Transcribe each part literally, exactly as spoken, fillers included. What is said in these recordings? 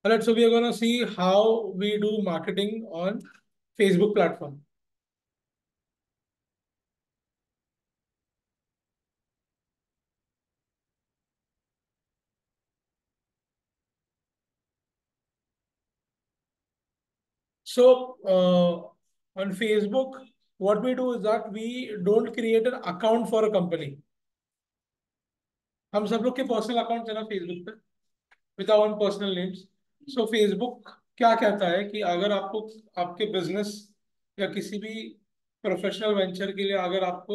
Alright, so we are going to see how we do marketing on Facebook platform. So uh, on Facebook, what we do is that we don't create an account for a company. हम सब लोग के personal account है ना Facebook पे with our personal names. So Facebook क्या कहता है कि अगर आपको आपके बिजनेस या किसी भी प्रोफेशनल वेंचर के लिए अगर आपको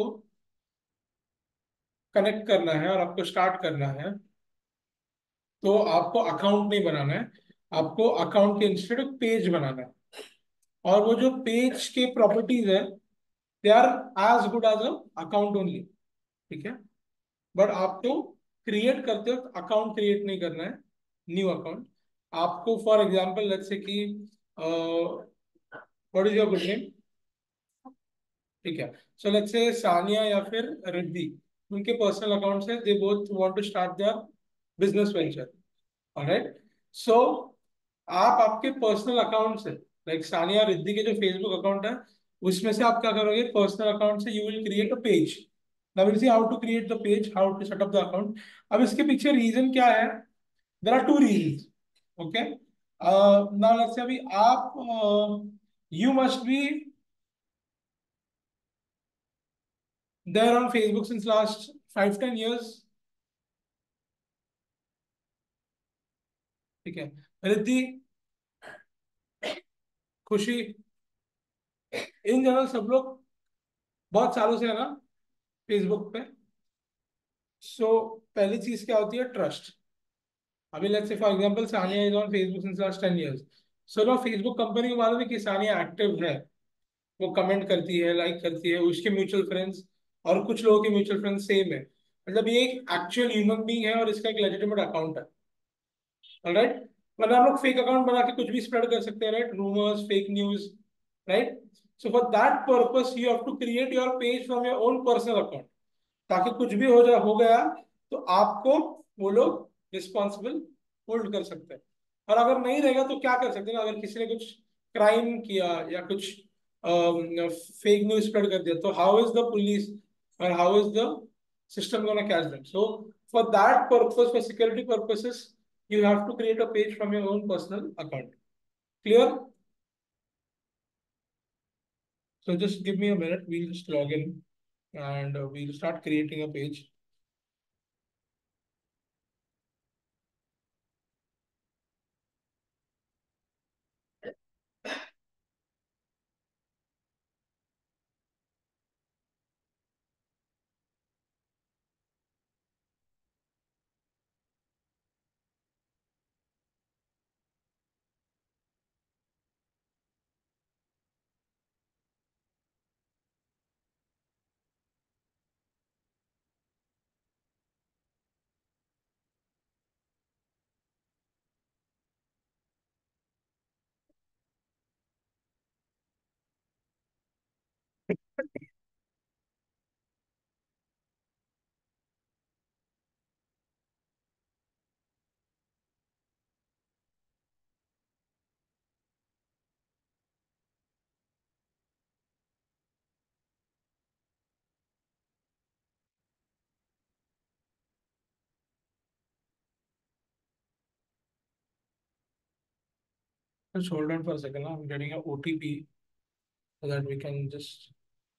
कनेक्ट करना है और आपको स्टार्ट करना है तो आपको अकाउंट नहीं बनाना है. आपको अकाउंट के इंस्टेड पेज बनाना है. और वो जो पेज के प्रॉपर्टीज है they are as good as a account only. ठीक है. बट आपको क्रिएट करते वक्त अकाउंट क्रिएट नहीं करना है, न्यू अकाउंट. आपको फॉर एग्जाम्पल लेट्स से कि what is your good name. ठीक है. सो लेट्स से सानिया या फिर रिद्धि, उनके पर्सनल अकाउंट है, they both want to start their business venture. Alright. So आप आपके पर्सनल अकाउंट से लाइक सानिया रिद्धि के जो फेसबुक अकाउंट है उसमें से आप क्या करोगे, पर्सनल अकाउंट से you will create a page. Now will see how to create the page, how to set up the account. अब इसके पीछे रीजन क्या है? There are two reasons. Okay. Now let's say अभी आप you must be there on Facebook since last five ten years. ठीक है. रिद्धि, खुशी, इन जनरल सब लोग बहुत सालों से है ना फेसबुक पे. सो so, पहली चीज क्या होती है? ट्रस्ट. अभी let's say for example Sania is on Facebook since last ten years. So ना फेसबुक कंपनी को मालूम है कि सानिया एक्टिव है, वो कमेंट करती है, लाइक करती है, उसके म्यूचुअल फ्रेंड्स और कुछ लोगों के म्यूचुअल फ्रेंड्स सेम है. मतलब ये एक एक्चुअल ह्यूमन बीइंग है और इसका एक लेजिटिमेट अकाउंट है. ऑलराइट. मतलब हम लोग फेक अकाउंट बना के कुछ भी स्प्रेड कर सकते हैं, right? Rumours, fake news, right? So for that purpose you have to create your page from your own personal account, ताकि कुछ भी हो जा हो गया तो आपको वो लोग रिस्पॉन्सिबल होल्ड कर सकते हैं. और अगर नहीं रहेगा तो क्या कर सकते हैं? अगर किसी ने कुछ क्राइम किया या कुछ फेक न्यूज स्प्रेड कर दिया तो हाउ इज द पुलिस और how is the system gonna catch them? So for that purpose, for security purposes, you have to create a page from your own personal account. Clear? So just give me a minute. We'll just log in and uh, we'll start creating a page. Just hold on for a second. I'm getting a O T P so that we can just.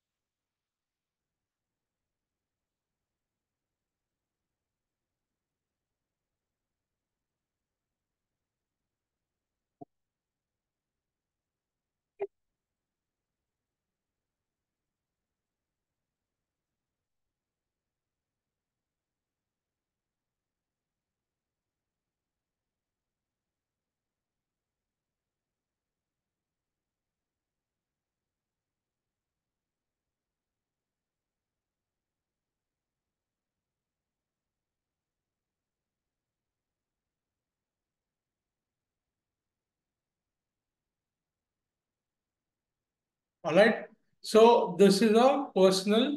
All right. So this is a personal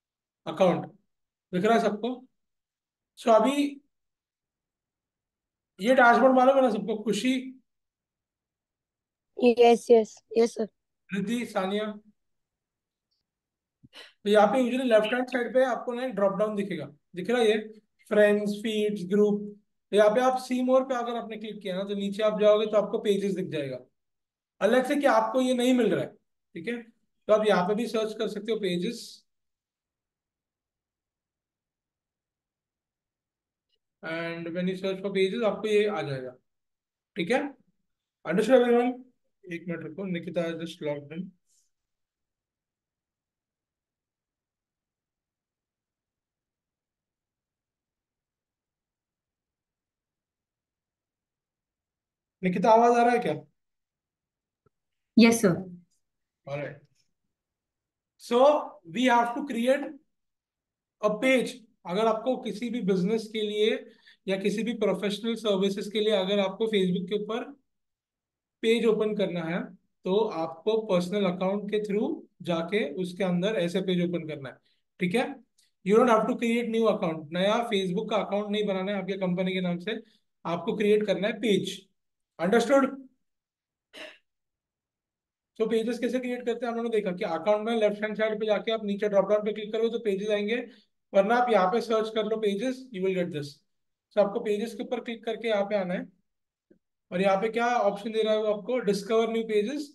account. दिख रहा है सबको? So अभी ये dashboard मालूम है ना सबको? Khushi, yes yes yes sir. Riddhi, Sania. तो यहाँ पे यूजुअली लेफ्ट हैंड साइड पे आपको ना ड्रॉप डाउन दिखेगा, दिख रहा है ये, फ्रेंड्स, फीड्स, ग्रुप। तो यहाँ पे आप सी मोर पे अगर आपने क्लिक किया ना, तो नीचे आप जाओगे तो आपको पेजेस दिख जाएगा। अलग से कि आपको ये नहीं मिल रहा है, ठीक है, तो आप यहाँ पे भी सर्च कर सकते हो pages, and when you search for pages आपको ये आ जाएगा। ठीक है, अंडरस्टूड एवरीवन? एक मिनट रुको, Nikita just logged in. Nikita आवाज आ रहा है क्या? Yes sir. Alright, so we have to create a page. अगर आपको किसी भी बिजनेस के लिए या किसी भी प्रोफेशनल सर्विसेज के लिए अगर आपको फेसबुक के ऊपर पेज ओपन करना है, तो आपको पर्सनल अकाउंट के थ्रू जाके उसके अंदर ऐसे पेज ओपन करना है। ठीक है, you don't have to create new account, नया फेसबुक का अकाउंट नहीं बनाना है आपके कंपनी के नाम से, आपको क्रिएट करना है पेज। अंडरस्टूड? तो पेजेस कैसे क्रिएट करते हैं हम लोगों ने देखा कि अकाउंट में लेफ्ट हैंड साइड पे जाके आप नीचे ड्रॉप डाउन पे क्लिक करोगे तो पेजेस आएंगे, वरना आप यहाँ पे सर्च कर लो pages, you will get this. तो आपको पेजेस के ऊपर क्लिक करके यहाँ पे आना है, और यहाँ पे क्या ऑप्शन दे रहा है वो आपको, discover new pages,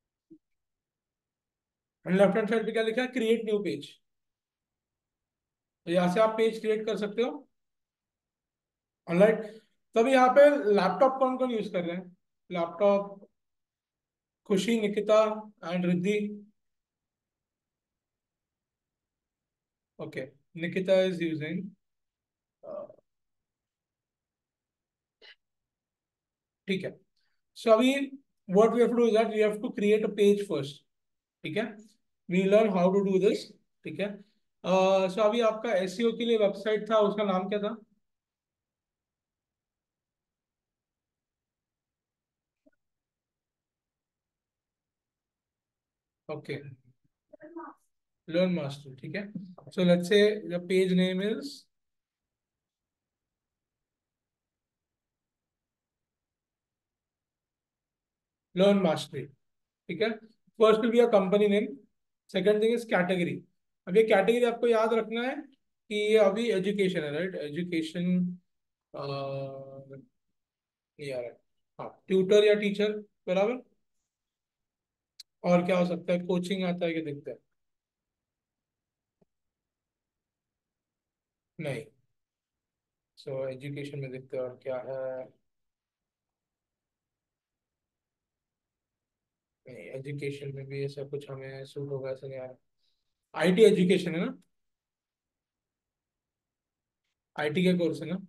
and left hand side पे क्या लिखा है, क्रिएट न्यू पेज। तो यहाँ से आप पेज क्रिएट कर सकते हो। ऑलराइट, तब यहाँ पे लैपटॉप कौन कौन यूज कर रहे हैं? Laptop, Khushi, Nikita and Riddhi. Okay, Nikita is using, ठीक है। सो अभी what we have to do is that we have to create a page first. ठीक है, we learn how to do this. ठीक है, सो अभी आपका एसईओ के लिए वेबसाइट था, उसका नाम क्या था? ओके, लर्न मास्टर, ठीक है। So let's say the page name is learn mastery. ठीक है, first will be a company name, second thing is category. अब ये कैटेगरी आपको याद रखना है कि ये अभी एजुकेशन है, राइट? एजुकेशन, ये आ रहा है, हाँ, ट्यूटर या टीचर, बराबर। और क्या हो सकता है, कोचिंग आता है कि दिखता है? नहीं, सो एजुकेशन में दिखता है, और क्या है? नहीं, एजुकेशन में भी ऐसा कुछ हमें सूट होगा ऐसा नहीं आ रहा। आईटी एजुकेशन है ना? आईटी के कोर्स है ना?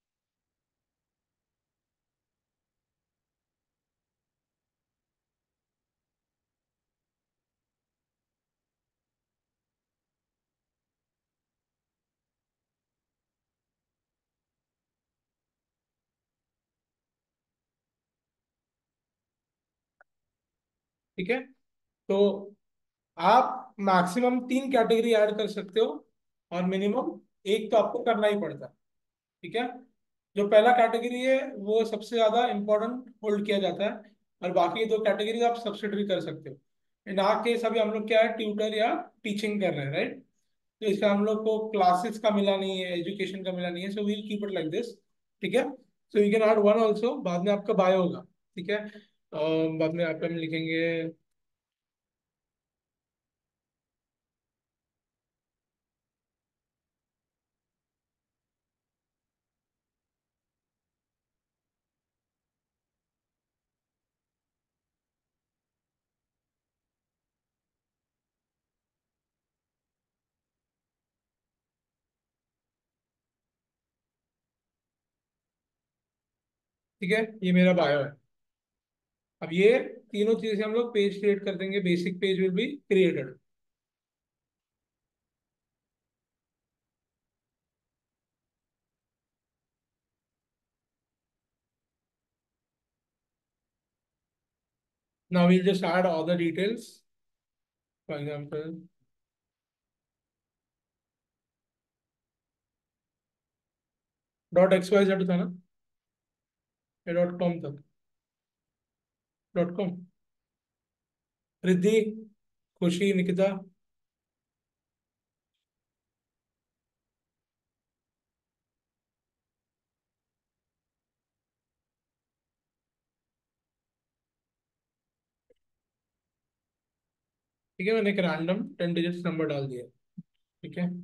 ठीक है, तो आप मैक्सिमम तीन कैटेगरी ऐड कर सकते हो, और मिनिमम एक तो आपको करना ही पड़ता है। ठीक है, जो पहला कैटेगरी है वो सबसे ज्यादा इंपॉर्टेंट होल्ड किया जाता है, और बाकी दो कैटेगरी आप सब्सिडरी कर सकते हो। इन आर केस अभी हम लोग क्या है, ट्यूटर या टीचिंग कर रहे हैं, राइट? तो इसका हम लोग को क्लासेस का मिला नहीं है, एजुकेशन का मिला नहीं है, so we'll keep it like this. ठीक है, so you can add one also, बाद में आपका बायो होगा। ठीक है, अम, बाद में आप हम लिखेंगे। ठीक है, ये मेरा बायो है। अब ये तीनों चीजें हम लोग पेज क्रिएट कर देंगे, basic page will be created. Now we'll just add all the details, for example dot X Y Z था ना? या डॉट कॉम तक? Dot com. रिद्धि, खुशी, निकिता। ठीक है, मैंने एक रैंडम टेन डिजिट्स नंबर डाल दिया। ठीक है।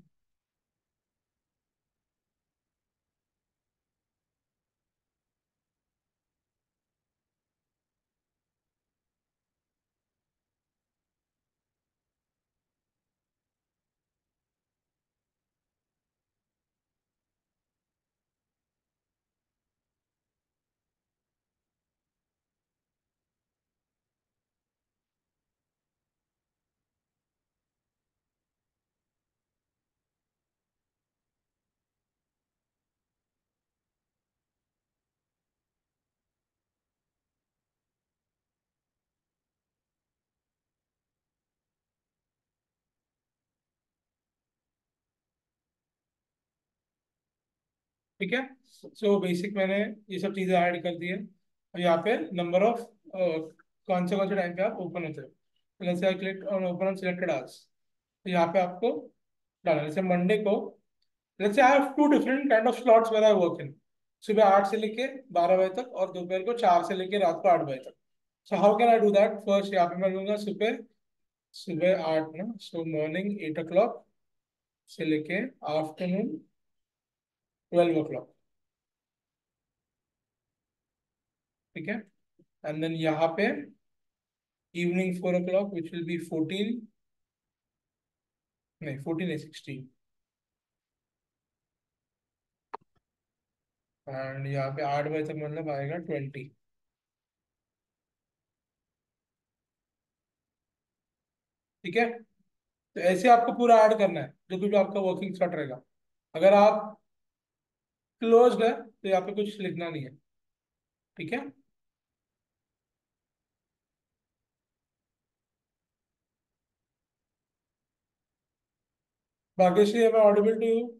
ठीक है। सो बेसिक मैंने ये सब चीजें ऐड कर दी है। और यहाँ पे नंबर ऑफ कौन से कौन से टाइम पे आप ओपन होते हो, जैसे I click on open on selected hours. तो यहाँ पे आपको डालना है। जैसे मंडे को, जैसे I have two different kind of slots where I work in. सुबह आठ से लेके बारह बजे तक और दोपहर को चार से लेके रात को आठ बजे तक। So how can I do that? First यहाँ पे मैं लूंगा सुबह, सुबह आठ ना, so morning eight o'clock से लेके आफ्टरनून ट्वेल्व ओ क्लॉक। ठीक है। एंड देन यहाँ पे evening four o'clock, which will be fourteen, नहीं फोर्टीन है, सिक्सटीन। एंड यहाँ पे आठ बजे तक मतलब आएगा ट्वेंटी। ठीक है। तो ऐसे आपको पूरा ऐड करना है जो भी आपका वर्किंग स्लॉट रहेगा। अगर आप क्लोज्ड है तो यहाँ पे कुछ लिखना नहीं है। ठीक है। Bhagyashree, am I audible to you?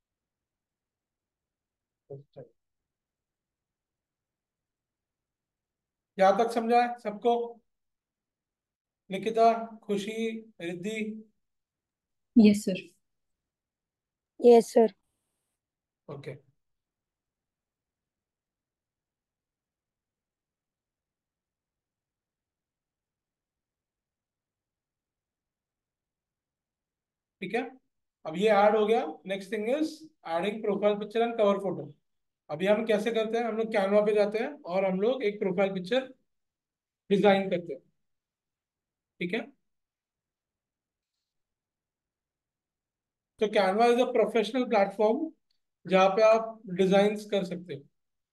यहाँ तक समझा है सबको? Nikita, Khushi, Riddhi? Yes sir. Yes sir. Okay. ठीक है। अब ये ऐड हो गया। Next thing is adding profile picture and cover photo. अभी हम कैसे करते हैं? हम लोग कैनवा पे जाते हैं और हम लोग एक प्रोफाइल पिक्चर डिजाइन करते हैं। ठीक है। तो Canva is a professional platform जहाँ पे आप डिजाइन कर सकते हो।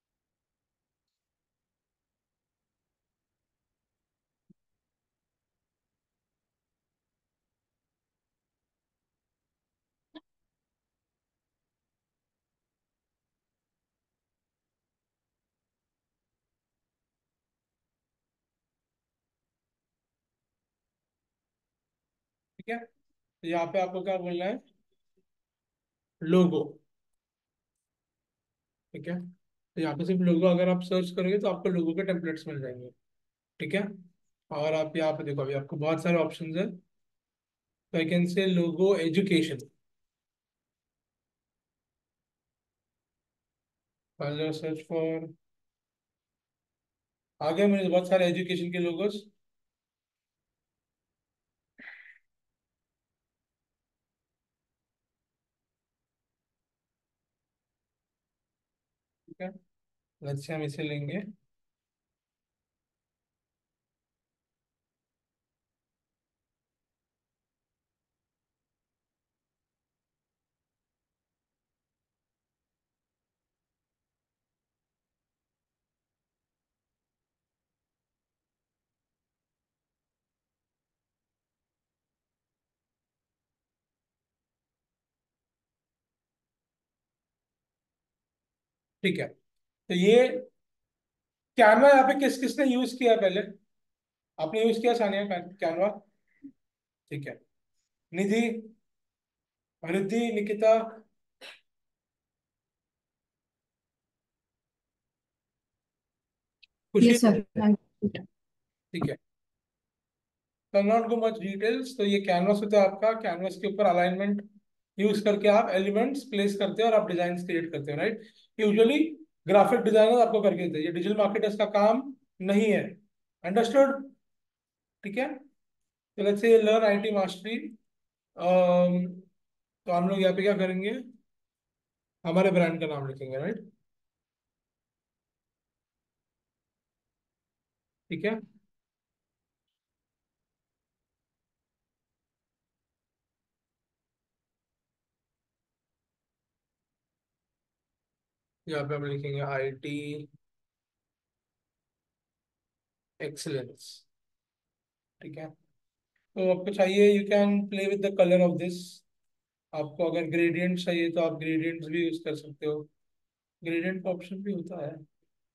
ठीक है। तो यहाँ पे आपको क्या बोलना है? लोगो। ठीक है। तो यहाँ पे सिर्फ लोगो, अगर आप सर्च करोगे तो आपको लोगो के टेम्पलेट्स मिल जाएंगे। ठीक है। और आप यहाँ पे देखो, अभी आपको बहुत सारे ऑप्शंस है। तो I can say logo education. Search for, आ गए मेरे बहुत सारे एजुकेशन के लोगोस। ठीक है। let's से हम इसे लेंगे। ठीक है। तो ये कैनवा यहाँ पे किस किसने यूज किया है पहले? आपने यूज किया सानिया कैनवा? ठीक है। निधि, रिद्धि, निकिता? खुशी? Yes, sir. I'm good. ठीक है, तो नॉट गो मच डिटेल्स। तो ये कैनवस होता है आपका, कैनवस के ऊपर अलाइनमेंट यूज करके आप एलिमेंट्स प्लेस करते हो और आप डिजाइन क्रिएट करते हो, राइट? यूजुअली ग्राफिक डिजाइनर आपको करके देते हैं, ये डिजिटल मार्केटर्स का काम नहीं है। अंडरस्टूड? ठीक है, तो लेट्स से लर्न आईटी मास्टरी। तो हम लोग यहाँ पे क्या करेंगे, हमारे ब्रांड का नाम लिखेंगे, राइट? ठीक है, यहाँ पे हम लिखेंगे आई टी एक्सलेंस। ठीक है, तो आपको चाहिए, you can play with the colour of this. आपको अगर ग्रेडियंट चाहिए तो आप ग्रेडियंट्स भी यूज कर सकते हो, ग्रेडियंट का ऑप्शन भी होता है।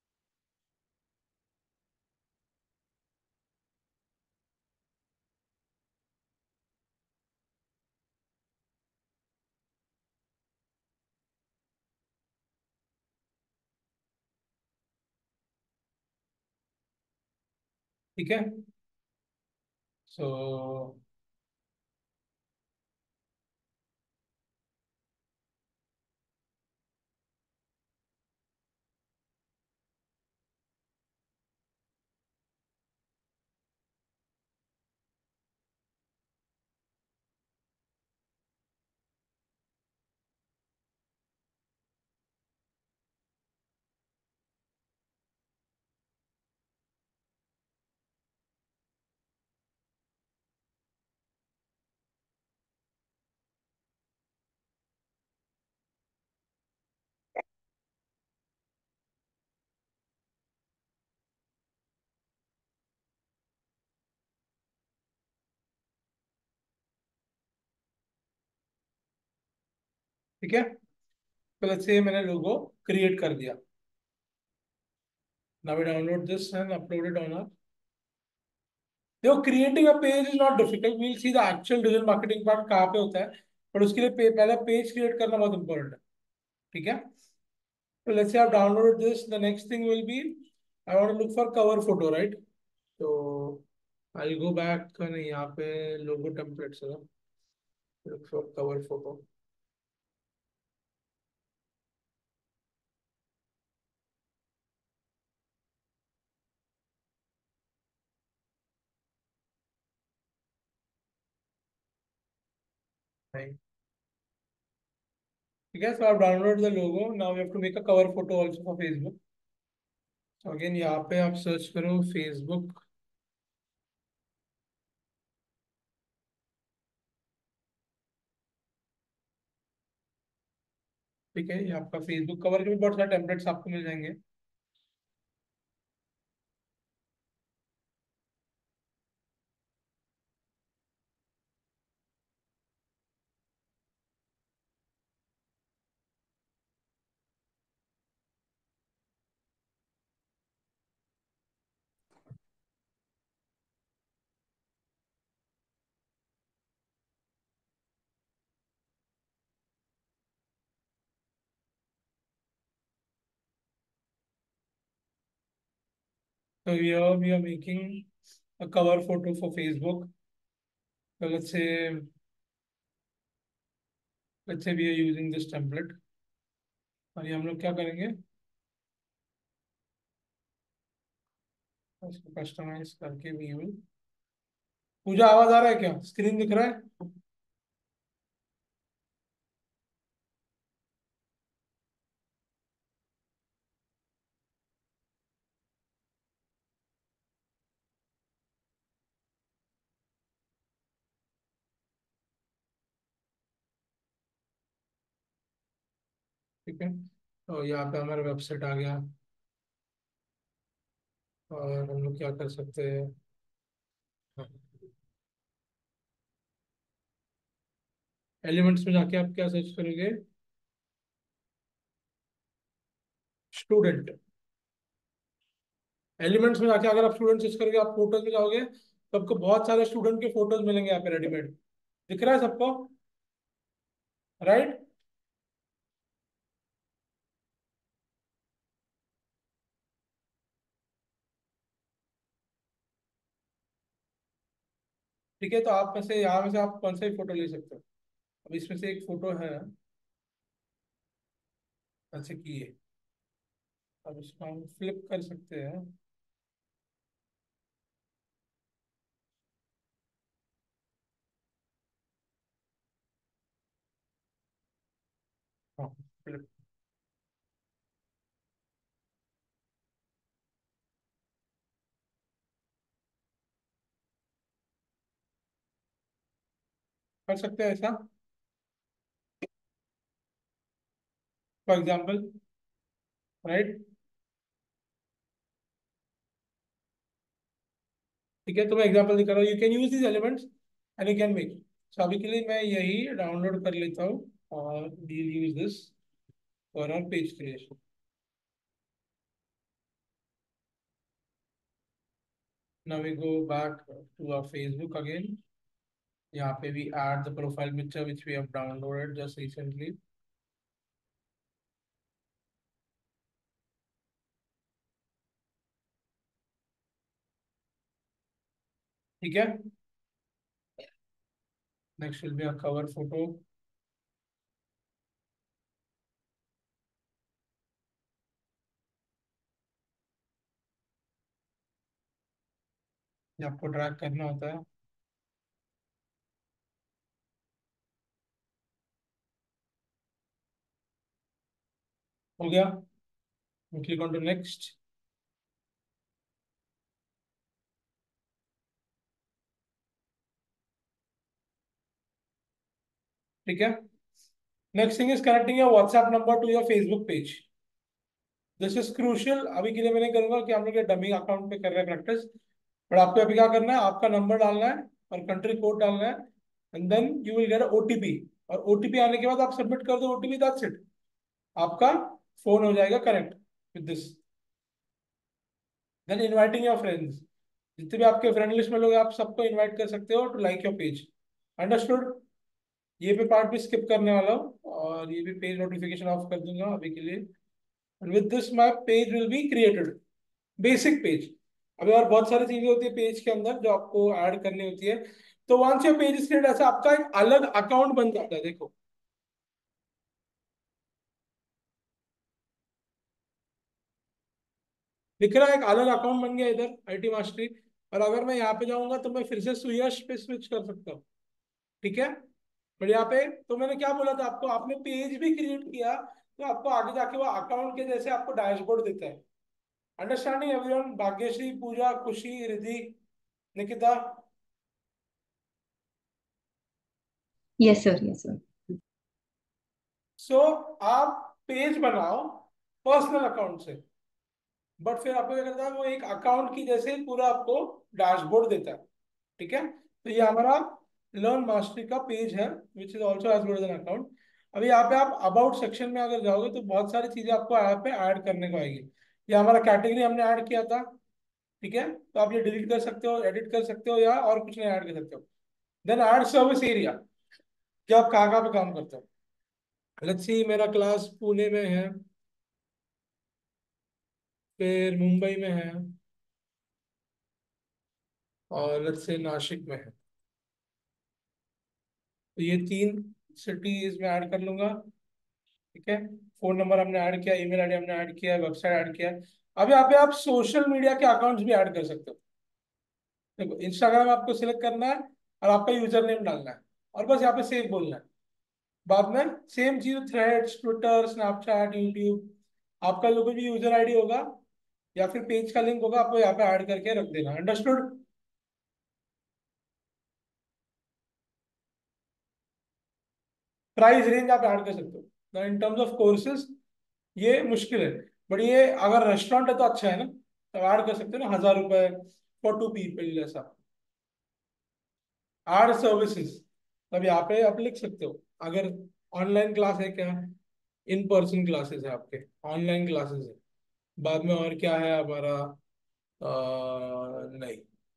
ठीक है, सो ठीक है, तो लेट्स से मैंने लोगो क्रिएट कर दिया। Now we download this and upload it on our. देखो, creating a page is not difficult, we'll see the actual digital marketing part कहाँ पे होता है, पर उसके लिए पे, पहले पेज क्रिएट करना बहुत इंपॉर्टेंट है। ठीक है, तो लेट्स से आप download this, the next thing will be I want to look for cover photo, right? तो आई गो बैक, नहीं यहाँ पे लोगो टेम्पलेट्स है, लुक फॉर कवर फोटो। ठीक है, so I've downloaded the logo. Now we have to make a cover photo also for Facebook. So again यहाँ पे आप सर्च करो Facebook। ठीक है, ये आपका Facebook कवर के भी बहुत सारे टेम्पलेट्स आपको मिल जाएंगे। So here we are making a cover photo for Facebook. So let's say let's say we are using this template, और ये हम लोग क्या करेंगे, इसको कस्टमाइज करके भी यूज। पूजा आवाज आ रहा है क्या, स्क्रीन दिख रहा है? ठीक है, तो यहाँ पे हमारा वेबसाइट आ गया, और हम लोग क्या कर सकते हैं, एलिमेंट्स में जाके आप क्या सर्च करोगे, स्टूडेंट। एलिमेंट्स में जाके अगर आप स्टूडेंट सर्च करोगे, आप फोटोज में जाओगे तो आपको बहुत सारे स्टूडेंट के फोटोज मिलेंगे यहाँ पे रेडीमेड। दिख रहा है सबको, राइट? ठीक है, तो आप में से यहाँ में से आप कौन सा भी फोटो ले सकते हो। अब इसमें से एक फोटो है, ऐसे की है। अब इसको हम फ्लिप कर सकते हैं। हाँ, फ्लिप कर सकते हैं ऐसा। For example, right. ठीक है, तो मैं एग्जाम्पल दिखा रहा हूँ, you can use this elements and you can make. So अभी के लिए मैं यही डाउनलोड कर लेता हूँ और we'll use this for our page creation. Now we go back to our Facebook again. यहाँ पे भी add the profile picture which we have downloaded just recently. ठीक है, next will be a cover photo. ये आपको drag करना होता है। हो गया, क्लिक ऑन टू नेक्स्ट। ठीक है, next thing is connecting your WhatsApp number to your Facebook page. This is crucial. अभी के लिए मैं नहीं करूंगा कि हम लोग डमी अकाउंट पे कर रहे हैं प्रैक्टिस। पर आपको अभी क्या करना है, आपका नंबर डालना है और कंट्री कोड डालना है, and then you will get OTP. और ओटीपी आने के बाद आप सबमिट कर दो ओटीपी, दैट्स इट। आपका फोन हो जाएगा connect with this. Then inviting your friends, जितने भी आपके फ्रेंड लिस्ट में लोग हैं, आप सबको इनवाइट कर सकते हो to like your page. Understood. ये भी पार्ट भी स्किप करने वाला हूँ और ये भी पेज नोटिफिकेशन ऑफ कर दूंगा अभी के लिए। And with this my page will be created, basic page. अभी और बहुत सारी चीजें होती है पेज के अंदर जो आपको ऐड करनी होती है। तो once your page is created, ऐसा आपका एक अलग अकाउंट बन जाता है। देखो, दिख रहा है एक अलग अकाउंट बन गया इधर, आईटी मास्टरी। और अगर मैं यहाँ पे जाऊंगा तो मैं फिर से सुयश पे स्विच कर सकता हूँ। ठीक है, बट यहाँ पे तो मैंने क्या बोला था आपको, आपने पेज भी क्रिएट किया तो आपको आगे जाके वो अकाउंट के जैसे आपको डैशबोर्ड देता है। Understanding everyone? Bhagyashree, Pooja, Khushi, Riddhi, Nikita. Yes sir, yes sir. So so, आप पेज बनाओ पर्सनल अकाउंट से, बट फिर आपको क्या करता है, वो एक अकाउंट की जैसे पूरा आपको डैशबोर्ड देता है। ठीक है, तो ये हमारा लर्न मास्टरी का पेज है which is also as good as an account. अभी यहाँ पे आप अबाउट सेक्शन में अगर जाओगे तो बहुत सारी चीजें आपको यहाँ पे ऐड करने को आएगी। ये हमारा कैटेगरी हमने ऐड किया था। ठीक है, तो आप ये डिलीट कर सकते हो, एडिट कर सकते हो, या और कुछ नहीं ऐड कर सकते हो। देन ऐड सर्विस एरिया, कि आप कहाँ कहाँ पे काम करते हो। लेट्स सी, मेरा क्लास पुणे में है, फिर मुंबई में है, और लेट्स से नासिक में है। तो ये तीन सिटीज में ऐड कर लूंगा। ठीक है, फोन नंबर हमने ऐड किया, ईमेल आईडी हमने ऐड किया, वेबसाइट ऐड किया। अब यहाँ पे आप सोशल मीडिया के अकाउंट्स भी ऐड कर सकते हो। देखो, इंस्टाग्राम आपको सिलेक्ट करना है और आपका यूजर नेम डालना है, और बस यहाँ पे सेव बोलना है। बाद में सेम चीज थ्रेड्स, ट्विटर, स्नैपचैट, यूट्यूब, आपका जो भी यूजर आईडी होगा या फिर पेज का लिंक होगा, आपको यहाँ पे ऐड करके रख देना। अंडरस्टूड? प्राइस रेंज आप ऐड कर सकते हो इन टर्म्स ऑफ कोर्सेज। ये मुश्किल है, बट ये अगर रेस्टोरेंट है तो अच्छा है ना, तो ऐड कर सकते हो ना, हजार रुपए फॉर टू पीपल ऐसा। ऐड सर्विसेज, तब यहाँ पे आप लिख सकते हो अगर ऑनलाइन क्लास है क्या, इन पर्सन क्लासेस है आपके, ऑनलाइन क्लासेस है। बाद में और क्या है हमारा, अ, नहीं।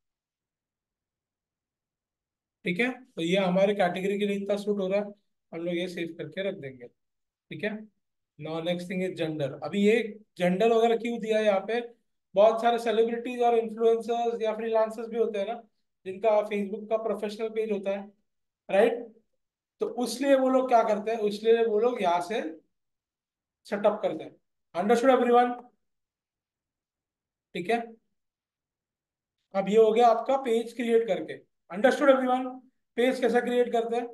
ठीक है, तो ये हमारे कैटेगरी के लिए इतना सूट हो रहा है, हम लोग ये सेव करके रख देंगे। ठीक है, now next thing is gender. अभी ये जेंडर वगैरह क्यों दिया है यहाँ पे, बहुत सारे सेलिब्रिटीज और इन्फ्लुएंसर्स या फ्रीलांसर्स भी होते हैं ना, जिनका फेसबुक का प्रोफेशनल पेज होता है, राइट? तो उसलिए वो लोग क्या करते हैं, उसलिए वो लोग यहाँ से सेटअप करते हैं। Understood everyone? ठीक है, अब ये हो गया आपका पेज क्रिएट करके। Understood everyone? पेज कैसा क्रिएट करते हैं?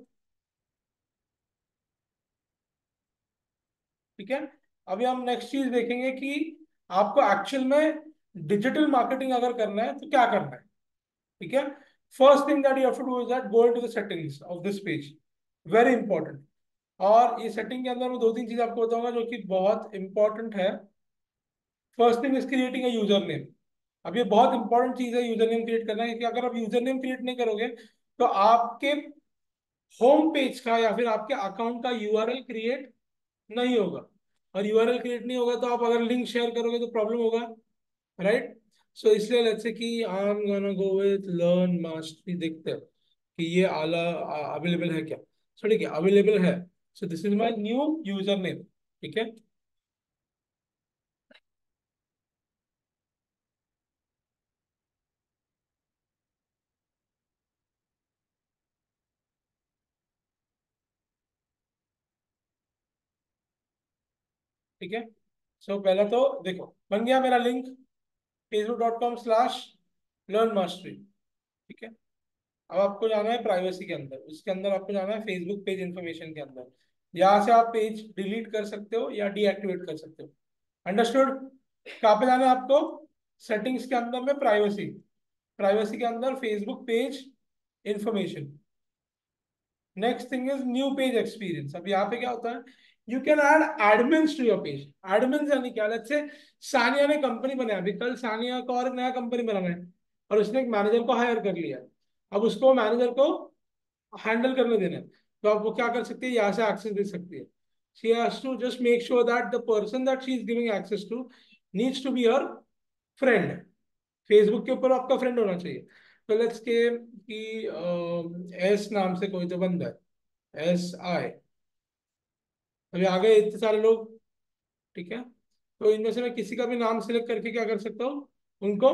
ठीक है, अभी हम नेक्स्ट चीज देखेंगे कि आपको एक्चुअल में डिजिटल मार्केटिंग अगर करना है तो क्या करना है। ठीक है, first thing that you have to do is that go into the settings of this page, very important. और ये सेटिंग के अंदर मैं दो तीन चीज आपको बताऊंगा जो कि बहुत इंपॉर्टेंट है। First thing is creating a user name. अब ये बहुत इंपॉर्टेंट चीज है यूजर नेम क्रिएट करना, क्योंकि अगर आप यूजर नेम क्रिएट नहीं करोगे तो आपके होम पेज का या फिर आपके अकाउंट का यूआरएल क्रिएट नहीं होगा। और यूआरएल क्रिएट नहीं होगा तो आप अगर लिंक शेयर करोगे तो प्रॉब्लम होगा, राइट? सो इसलिए लेट्स से कि I am gonna go with learn mastery, देखते हैं कि ये आला अवेलेबल है क्या। सो ठीक है, अवेलेबल है। So this is my new user name. ठीक है, ठीक है। सो पहला तो देखो बन गया मेरा link, Facebook dot com slash learn mastery. ठीक है, अब आपको जाना है प्राइवेसी के अंदर, उसके अंदर आपको जाना है फेसबुक पेज इंफॉर्मेशन के अंदर। यहाँ से आप पेज डिलीट कर सकते हो या डीएक्टिवेट कर सकते हो। अंडरस्टूड? कहाँ पे जाना है आपको? सेटिंग्स के अंदर में प्राइवेसी, प्राइवेसी के अंदर Facebook page information. Next thing is new page experience. अब यहाँ पे क्या होता है, you can add admins to your page. Admins यानी क्या, लेट्स से सानिया ने कंपनी बनाया, अभी कल सानिया का और एक नया कंपनी बनाना है और उसने एक मैनेजर को हायर कर लिया। अब उसको मैनेजर को हैंडल करने देना है, तो आप वो क्या कर सकती है, यहाँ से एक्सेस दे सकती है। She has to just make sure that the person that she is giving access to needs to be your friend. Facebook के ऊपर आपका फ्रेंड होना चाहिए। तो लेट्स के कि एस नाम से कोई तो बंदा है, एस आई। अभी आ गए इतने सारे लोग। ठीक है, तो इनमें से मैं किसी का भी नाम सिलेक्ट करके क्या कर सकता हूँ, उनको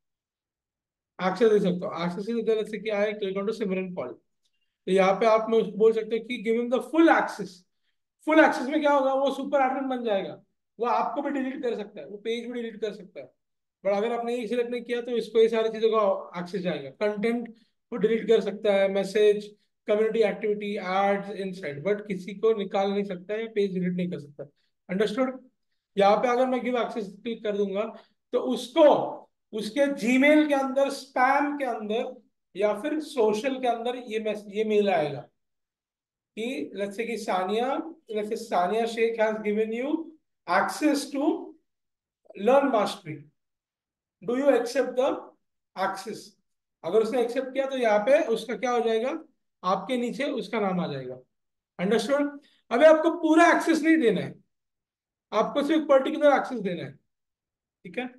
एक्सेस दे सकता हूँ। एक्सेस की तरह से क्या है, click on to Simran Paul. तो यहाँ पे आप मैं उसको बोल सकते हो कि give him the full access. Full access में क्या होगा, वो सुपर एडमिन बन जाएगा। वो आपको भी डिलीट कर सकता है, वो पेज भी डिलीट कर सकता है। बट अगर आपने ये सिलेक्ट नहीं किया तो इसको ये सारी चीजों का एक्सेस जाएगा। कंटेंट वो डिलीट कर सकता है, message, community activity, ads, insight, but किसी को निकाल नहीं सकता है, पेज डिलीट नहीं कर सकता। अंडरस्टूड? यहाँ पे अगर मैं गिव एक्सेस क्लिक कर दूंगा तो उसको उसके जीमेल के अंदर, स्पैम के अंदर या फिर सोशल के अंदर ये मैस ये मेल आएगा कि लेट्स से कि Sania, let's say Sania Sheikh has given you access to learn mastery, do you accept the access? अगर उसने एक्सेप्ट किया तो यहाँ पे उसका क्या हो जाएगा, आपके नीचे उसका नाम आ जाएगा। अंडरस्टूड? अभी आपको पूरा एक्सेस नहीं देना है, आपको सिर्फ पर्टिकुलर एक्सेस देना है। ठीक है,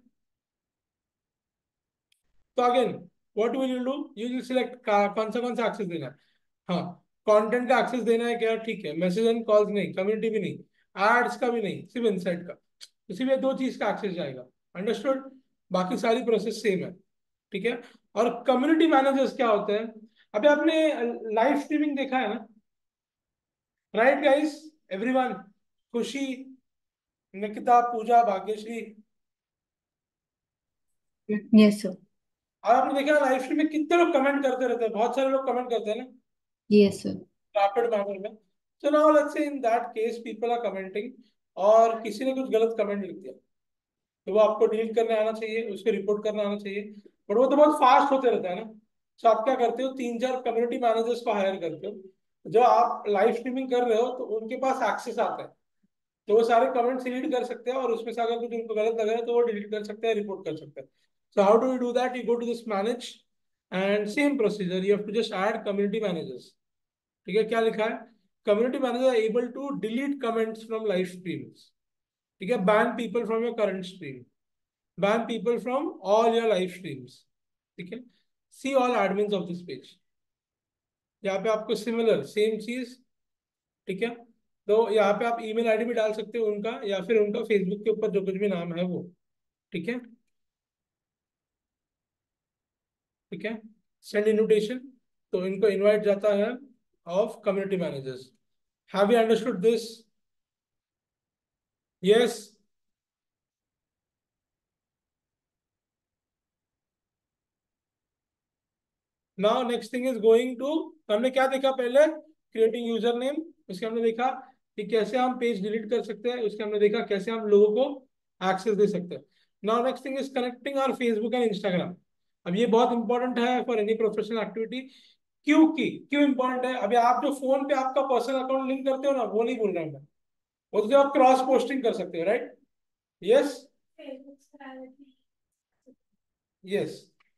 तो again what will you do, you will select कौन सा कौन सा एक्सेस देना है। हाँ, कंटेंट का एक्सेस देना है क्या, ठीक है। मैसेज एंड कॉल्स नहीं, कम्युनिटी भी नहीं, एड्स का भी नहीं, सिर्फ इनसाइट का। तो सिर्फ ये दो चीज का एक्सेस जाएगा। अंडरस्टूड? बाकी सारी प्रोसेस सेम है। ठीक है, और कम्युनिटी मैनेजर्स क्या होते हैं, अभी आपने लाइव स्ट्रीमिंग देखा है ना, right guys, everyone? Khushi, Nikita, Pooja, Bhagyashree, yes sir. और आपने देखा लाइव स्ट्रीम में कितने लोग कमेंट करते रहते हैं, बहुत सारे लोग कमेंट करते हैं ना, यस सर। रैपिड मैनर में। सो now let's say in that case people are commenting और किसी ने कुछ गलत कमेंट लिख दिया, तो वो आपको डिलीट करने आना चाहिए, उसको रिपोर्ट करना आना चाहिए। बट वो तो बहुत फास्ट होते रहता है ना। सो आप क्या करते हो, तीन चार कम्युनिटी मैनेजर्स को हायर करते हो, जो आप लाइव स्ट्रीमिंग कर रहे हो तो उनके पास एक्सेस आता है, तो वो सारे कमेंट्स रीड कर सकते हैं और उसमें से अगर कुछ उनको गलत लग रहा है तो वो डिलीट कर सकते हैं, रिपोर्ट कर सकते हैं। So how do you do that, you go to this manage and same procedure, you have to just add community managers. ठीक है, क्या लिखा है, community manager able to delete comments from live streams. ठीक है, ban people from your current stream, ban people from all your live streams. ठीक है, see all admins of this page. यहाँ पे आपको सिमिलर सेम चीज। ठीक है, तो यहाँ पे आप ईमेल आईडी भी डाल सकते हो उनका, या फिर उनका फेसबुक के ऊपर जो कुछ भी नाम है वो। ठीक है, ठीक है। सेंड इन्विटेशन, तो इनको इनवाइट जाता है of community managers. Have you understood this? Yes. Now next thing is going to, हमने क्या देखा पहले? Creating user name. उसके हमने देखा कि कैसे हम पेज डिलीट कर सकते हैं। उसके हमने देखा कैसे हम लोगों को एक्सेस दे सकते हैं। Now next thing is connecting our Facebook and Instagram. अब ये बहुत इंपॉर्टेंट है फॉर एनी प्रोफेशनल एक्टिविटी। क्योंकि क्यों इंपॉर्टेंट है? अभी आप जो फोन पे आपका पर्सनल अकाउंट लिंक करते हो ना, वो नहीं बोल रहा हूं मैं। वो तो जो आप क्रॉस पोस्टिंग कर सकते हो, राइट? यस। यस।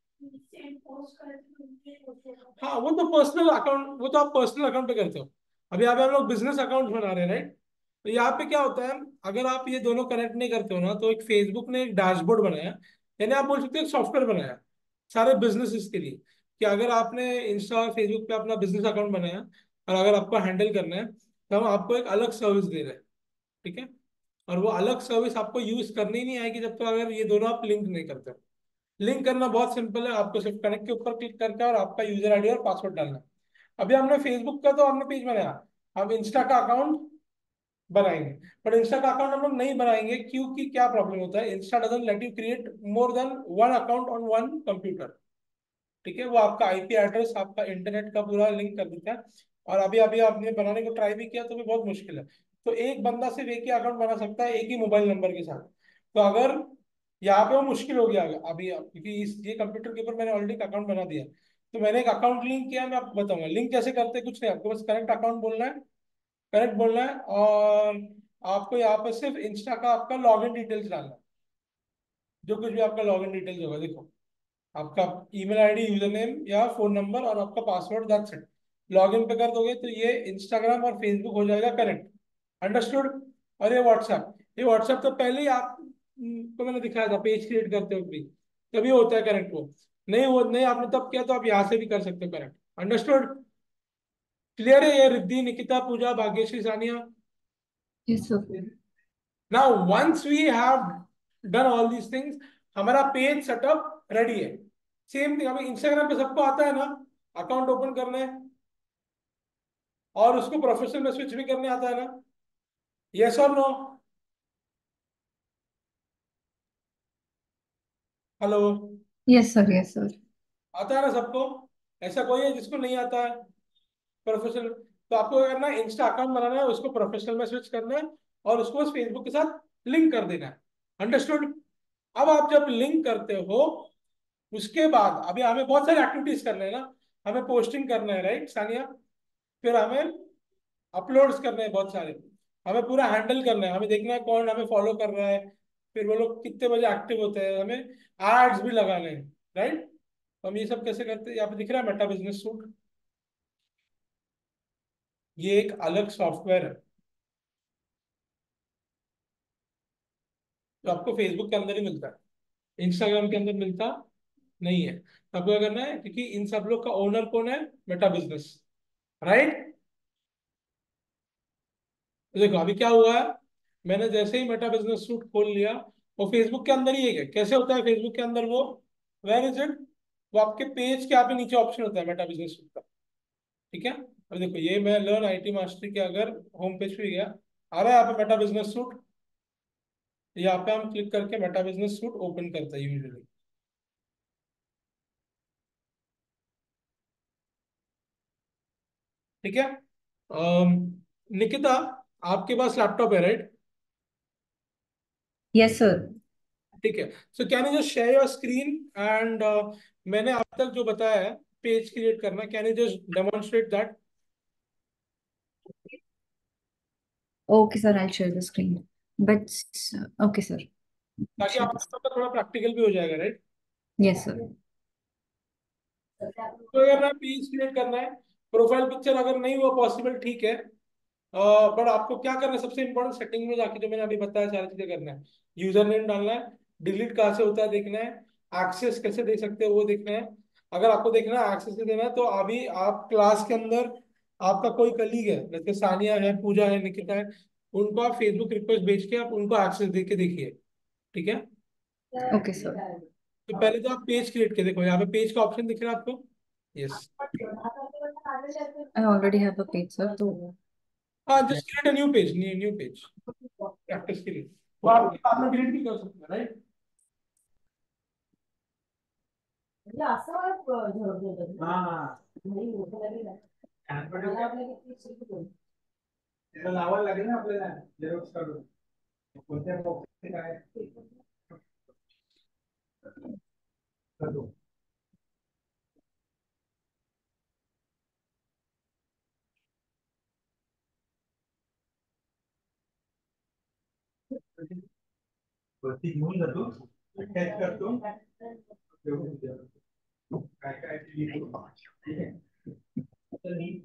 हाँ, वो तो पर्सनल अकाउंट, वो तो आप पर्सनल अकाउंट पे करते हो। अभी अभी हम लोग बिजनेस अकाउंट बना रहे हैं, राइट? तो यहाँ पे क्या होता है, अगर आप ये दोनों कनेक्ट नहीं करते हो ना, तो एक फेसबुक ने एक डैशबोर्ड बनाया, यानी आप बोल सकते हो एक सॉफ्टवेयर बनाया सारे बिजनेसेस के लिए, कि अगर आपने इंस्टा और फेसबुक पे अपना बिजनेस अकाउंट बनाया और अगर आपको हैंडल करना है, तो हम आपको एक अलग सर्विस दे रहे हैं। ठीक है? और वो अलग सर्विस आपको यूज करनी ही नहीं आएगी जब तक अगर ये दोनों आप लिंक नहीं करते हो। लिंक करना बहुत सिंपल है, आपको सिर्फ कनेक्ट के ऊपर क्लिक करके और आपका यूजर आईडी और पासवर्ड डालना है। अभी हमने फेसबुक का तो हमने पेज बनाया, हम इंस्टा का अकाउंट बनाएंगे। पर इंस्टा का अकाउंट हम लोग नहीं बनाएंगे, क्योंकि क्या प्रॉब्लम होता है, insta doesn't let you create more than one account on one computer. ठीक है? वो आपका आईपी एड्रेस, आपका इंटरनेट का पूरा लिंक कर देता है। और अभी अभी आपने बनाने को ट्राई भी किया तो भी बहुत मुश्किल है। तो एक बंदा सिर्फ एक ही अकाउंट बना सकता है, एक ही मोबाइल नंबर के साथ। तो अगर यहाँ पे वो मुश्किल हो गया अभी, क्योंकि इस ये कंप्यूटर के ऊपर मैंने ऑलरेडी अकाउंट बना दिया। तो मैंने एक अकाउंट लिंक किया, मैं आपको बताऊंगा लिंक कैसे करते हैं। कुछ नहीं, आपको बस करेक्ट अकाउंट बोलना है, करेक्ट बोलना है, और आपको यहाँ पर सिर्फ इंस्टा का आपका लॉगिन डिटेल्स डालना है। जो कुछ भी आपका लॉगिन डिटेल्स होगा, देखो, आपका ईमेल आईडी, यूजर नेम या फोन नंबर और आपका पासवर्ड, दैट्स इट। लॉगिन पे कर दोगे तो ये इंस्टाग्राम और फेसबुक हो जाएगा कनेक्ट। अंडरस्टूड? और ये व्हाट्सएप, ये व्हाट्सएप तो पहले ही आप को मैंने दिखाया था पेज क्रिएट करते वक्त भी, तभी होता है कनेक्ट। वो नहीं, वो नहीं आपने तब किया तो आप यहाँ से भी कर सकते हो कनेक्ट। अंडरस्टूड? क्लियर है ये? Riddhi, Nikita, Pooja, Bhagyashree, Sania. Yes sir. Now once we have done all these things, हमारा पेज सेटअप रेडी है। सेम थिंग, अभी इंस्टाग्राम पे सबको आता है ना अकाउंट ओपन करने, और उसको प्रोफेशनल में स्विच भी करने आता है ना? यस और no? Hello? Yes sir. Yes sir. आता है ना सबको? ऐसा कोई है जिसको नहीं आता है प्रोफेशनल? तो आपको क्या करना है, इंस्टा अकाउंट बनाना है, उसको प्रोफेशनल में स्विच करना है, और उसको बस फेसबुक के साथ लिंक कर देना है। अंडरस्टूड? अब आप जब लिंक करते हो, उसके बाद अभी हमें बहुत सारी एक्टिविटीज करना है ना। हमें पोस्टिंग करना है, राइट सानिया? फिर हमें अपलोड्स करने हैं बहुत सारे, हमें पूरा हैंडल करना है, हमें देखना है कौन हमें फॉलो कर रहा है, फिर वो लोग कितने बजे एक्टिव होते हैं, हमें एड्स भी लगाने हैं, राइट? तो हम ये सब कैसे करते हैं? यहाँ पे दिख रहा है मेटा बिजनेस सूट। ये एक अलग सॉफ्टवेयर है जो आपको फेसबुक के अंदर ही मिलता है, इंस्टाग्राम के अंदर मिलता नहीं है। तो आपको क्या करना है, क्योंकि इन सब लोग का ओनर कौन है? Meta business, right? तो देखो अभी क्या हुआ है, मैंने जैसे ही मेटा बिजनेस सूट खोल लिया, वो फेसबुक के अंदर ही है। कैसे होता है फेसबुक के अंदर वो? Where is it? वो आपके पेज के यहाँ पे नीचे ऑप्शन होता है मेटा बिजनेस सूट का। ठीक है? अब देखो, ये मैं लर्न आईटी मास्टरी के अगर होम पेज पे गया, आ रहा है यहाँ पे मेटा बिजनेस सूट। यहाँ पे हम क्लिक करके मेटा बिजनेस सूट ओपन करते हैं यूजुअली। ठीक है? अम, निकिता, आपके पास लैपटॉप है, राइट? Yes sir. ठीक है। So can you just share your screen and, मैंने अब तक जो बताया है पेज क्रिएट करना, can you just demonstrate that? Okay sir, I share the screen but. Okay sir. ताकि शेयर आप दिस। सबका थोड़ा प्रैक्टिकल भी हो जाएगा, राइट? Yes sir. तो अगर ना पेज क्रिएट करना है, प्रोफाइल पिक्चर अगर नहीं हुआ पॉसिबल, ठीक है, बट आपको क्या करना है, सबसे इंपॉर्टेंट सेटिंग में जाके जो मैंने अभी बताया सारी चीजें करना है। यूजर नेम डालना है, डिलीट कहाँ से होता है देखना है, एक्सेस कैसे दे सकते हो वो देखना है। अगर आपको देखना है एक्सेस से देना है, तो अभी आप क्लास के अंदर आपका कोई कलीग है, जैसे सानिया है, पूजा है, निकिता है, उनको आप फेसबुक रिक्वेस्ट भेज के आप उनको एक्सेस दे के देखिए। ठीक है? Okay sir. तो पहले तो आप पेज क्रिएट के देखो, यहाँ पे पेज का ऑप्शन दिख रहा है आपको? Yes. I already have a page, sir. तो हाँ, just create a new page, new new page practice के लिए। वो आप बाद में डिलीट भी कर सकते हैं, राइट? हाँ, त्याला लावायला लागेल ना आपल्याला झेरॉक्स काढून कोणत्या बॉक्स काय करतो. वरती घेऊन जातो, अटॅच करतो, ठेवून देतो. काय काय लिहितो. ठीक आहे. तर मी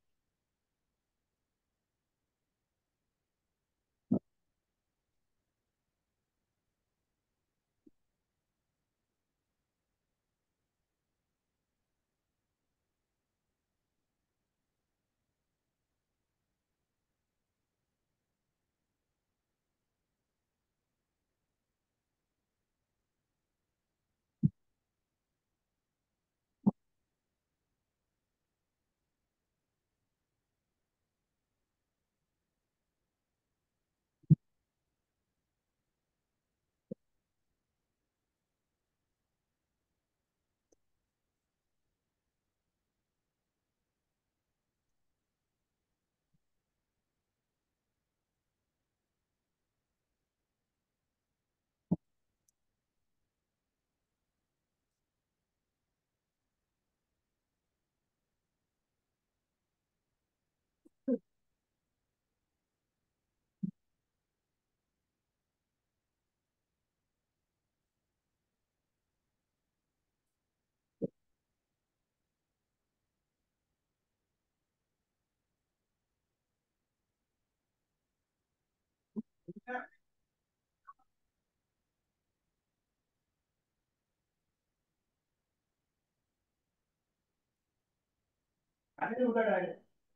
आणि उघड आहे.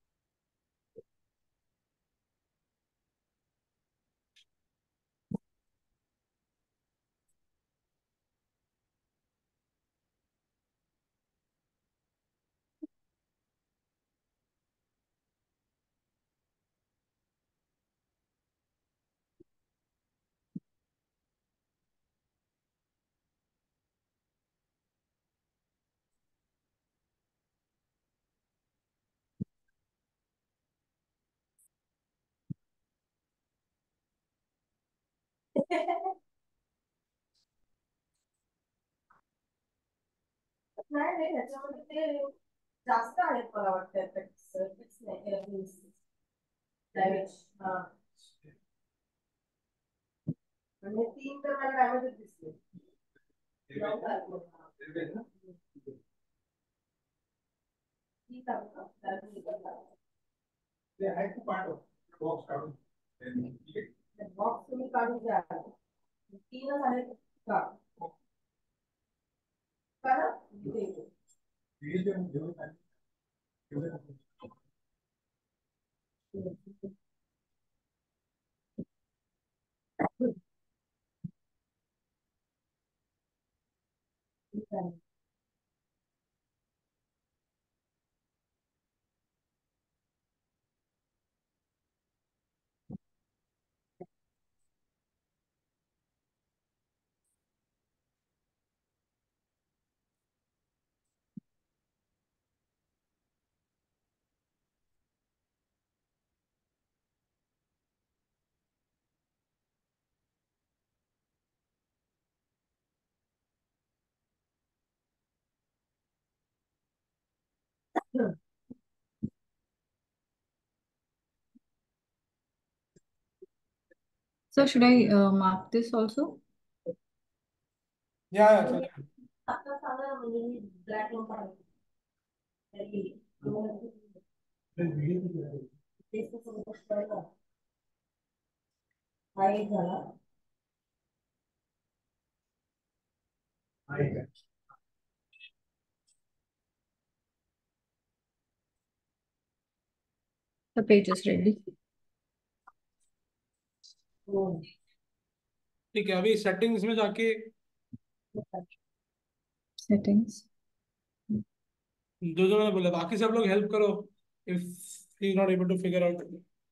नाही नाही ह्याच्यामध्ये ते जास्त आहेत मला वाटतं effects. Effects नाही, earrings. Damage. हा. म्हणजे तीन तर मला डॅमेजच दिसले. ठीक आहे का? ते आहे खूप पाठव बॉक्स काढून. बॉक्स तुम्ही काढून द्या. तीनच आहेत का? कारण So should I uh, mark this also? या या चल. आता सांगा ना, म्हणजे मी ब्लॅक ला पाहिजे. तेच तर समजत कळलं. हा एक झाला. The page is ready. ठीक है, अभी सेटिंग्स में जाके Settings. जो जो मैंने बोला, बाकी सब लोग हेल्प करो if he not able to figure out.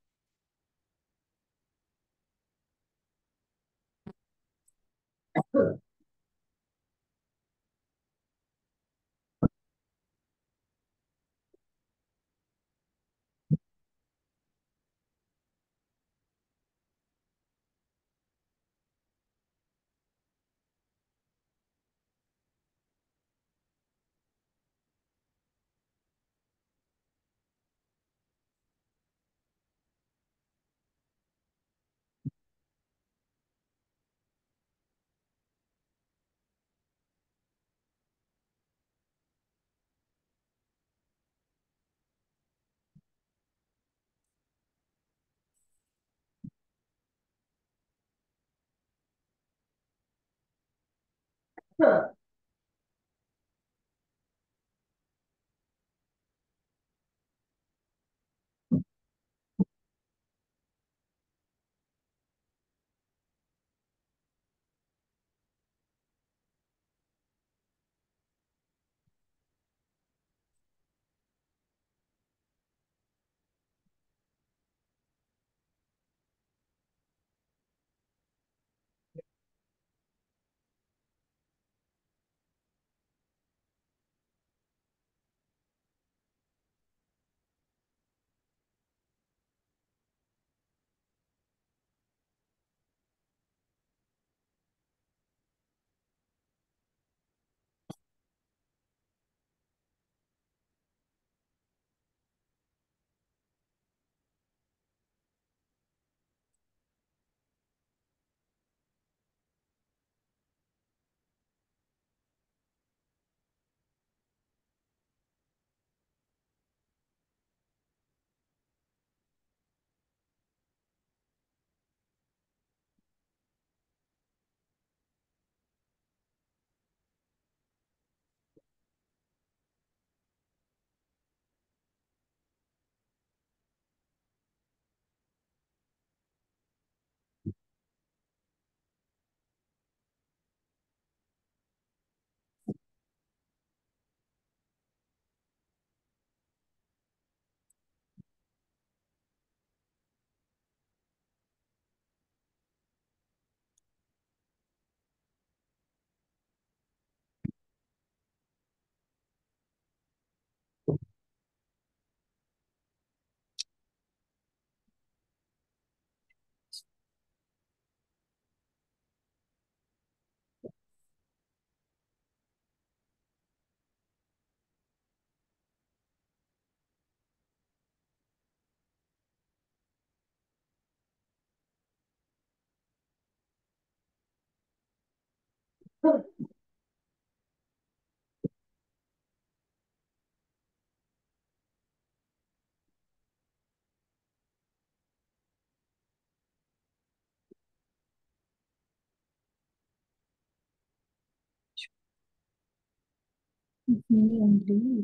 Me only.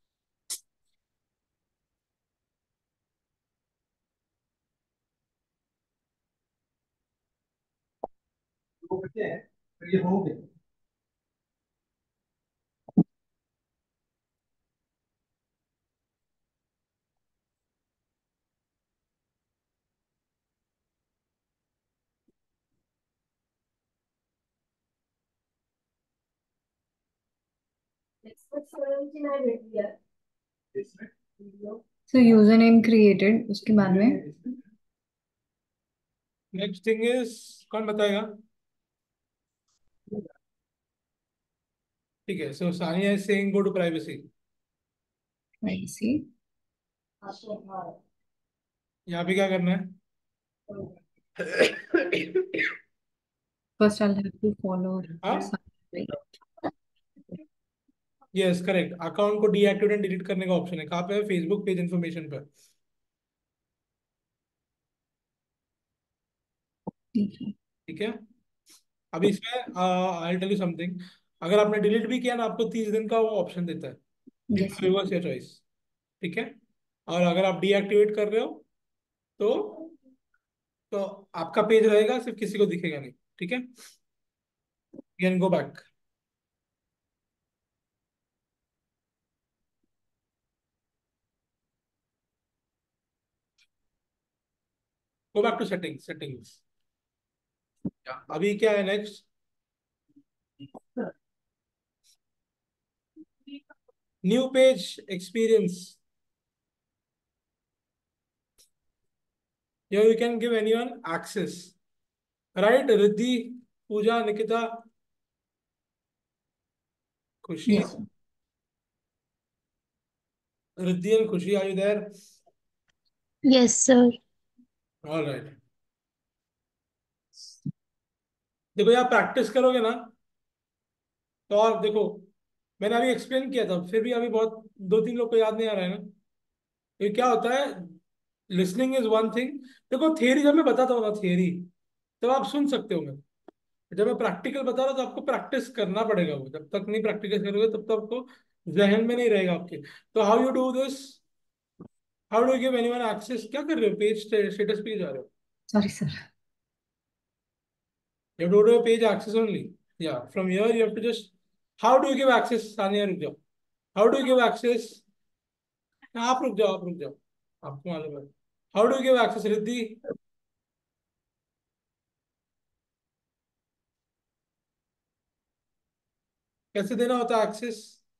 वो बच्चे हैं, फिर ये हो गए। So यूजर नेम क्रिएटेड, उसके बाद में नेक्स्ट थिंग इज, कौन बताएगा? ठीक है, so Sania is saying go to privacy. Privacy. यहाँ पे क्या करना है? First I have to follow. हाँ, यस करेक्ट, अकाउंट को डीएक्टिवेट एंड डिलीट करने का ऑप्शन है, कहाँ पे है? फेसबुक पेज इन्फॉर्मेशन पे। ठीक है। ठीक है, अभी इसमें आई टेल यू समथिंग। अगर आपने डिलीट भी किया ना, आपको तीस दिन का वो ऑप्शन देता है, yes it's sir. Reverse your choice. ठीक है, और अगर आप डीएक्टिवेट कर रहे हो तो तो आपका पेज रहेगा, सिर्फ किसी को दिखेगा नहीं। ठीक है, you can go back. Go back to settings settings. अभी क्या है next? New page experience. Here you can give anyone access, right? Riddhi, Pooja, Nikita, Khushi. Yes, sir. Riddhi and Khushi, are you there? Yes, sir. All right. देखो यार, practice करोगे ना तो, और देखो, मैंने अभी एक्सप्लेन किया था, फिर भी अभी बहुत दो तीन लोग को याद नहीं आ रहा है ना। ये क्या होता है? Listening is one thing. देखो थियरी जब मैं बताता हूँ ना, थियरी, तब आप सुन सकते हो। मैं जब मैं प्रैक्टिकल बता रहा हूँ तो आपको प्रैक्टिस करना पड़ेगा। वो जब तक नहीं प्रैक्टिस करोगे तब तक आपको जहन में नहीं रहेगा आपके। तो how you do this? How do give anyone access? क्या कर रहे हो? पेज स्टेटस पे जा रहे हो? Sorry, sir. You have to do a page access only. Yeah, from here you have to just. How do you give access? Sania रुक जाओ. How do you give access? आप रुक जाओ, आप रुक जाओ, आपको मालूम है. How do you give access, Riddhi? कैसे देना होता है access?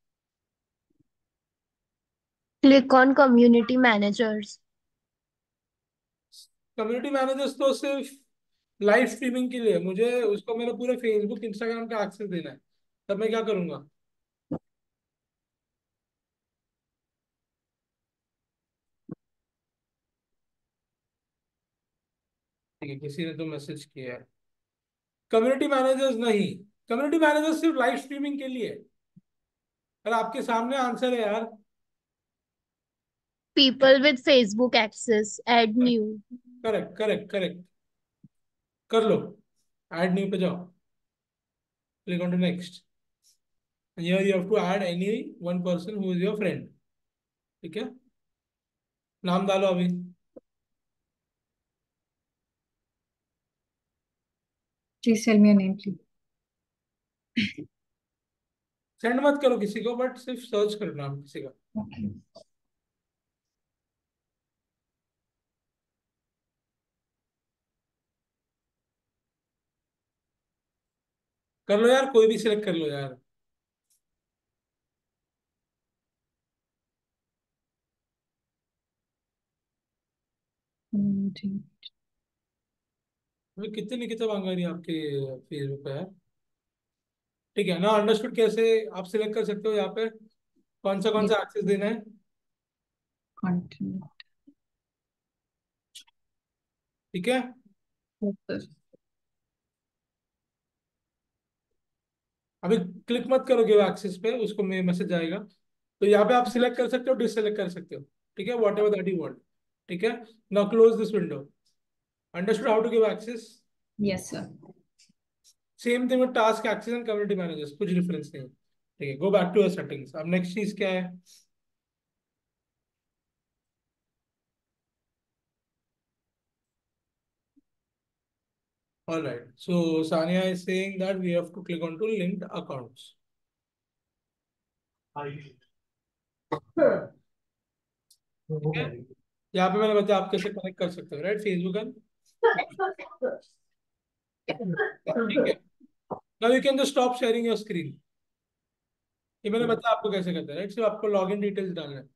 Click on community managers. Community managers तो सिर्फ लाइव स्ट्रीमिंग के लिए है। मुझे उसको मेरा पूरे फेसबुक इंस्टाग्राम का एक्सेस देना है, तब मैं क्या करूंगा? ठीक है, किसी ने तो मैसेज किया है। कम्युनिटी मैनेजर्स नहीं, कम्युनिटी मैनेजर्स सिर्फ लाइव स्ट्रीमिंग के लिए है। अरे आपके सामने आंसर है यार। People with Facebook access. Add new. Correct correct correct, कर लो। ऐड न्यू पे जाओ, click on to next. Here you have to add any one person who is your friend. ठीक है, नाम डालो अभी। Please tell me your name, please. Send मत करो किसी को, बट सिर्फ सर्च करो नाम किसी का। Okay. कर लो यार, कोई भी सिलेक्ट कर लो यार। Mm, ठीक. अभी कितने निकिता मांगा रही है आपके फेसबुक पे यार? ठीक है ना, अंडरस्टूड। कैसे आप सिलेक्ट कर सकते हो यहाँ पे कौन सा कौन Yes. सा एक्सेस देना है? Continue. ठीक है, Yes, sir. अभी क्लिक मत करो गिव एक्सेस पे, उसको मैं मैसेज आएगा। तो यहाँ पे आप सिलेक्ट कर सकते हो, डिससेलेक्ट कर सकते हो। ठीक है, whatever that you want. ठीक है, now close this window. Understood how to give access? Yes, sir. Same thing with task access and community managers, कुछ डिफरेंस नहीं है। ठीक है, go back to your settings. अब नेक्स्ट चीज क्या है? All right. So Sania is saying that we have to click on to linked accounts. ठीक है, यहाँ पे मैंने बताया आप कैसे कनेक्ट कर सकते हो, राइट? फेसबुक एंड, ठीक है। Now you can just stop sharing your screen. ये मैंने बताया आपको कैसे करते हैं, राइट? सिर्फ आपको लॉगिन डिटेल्स डालना है।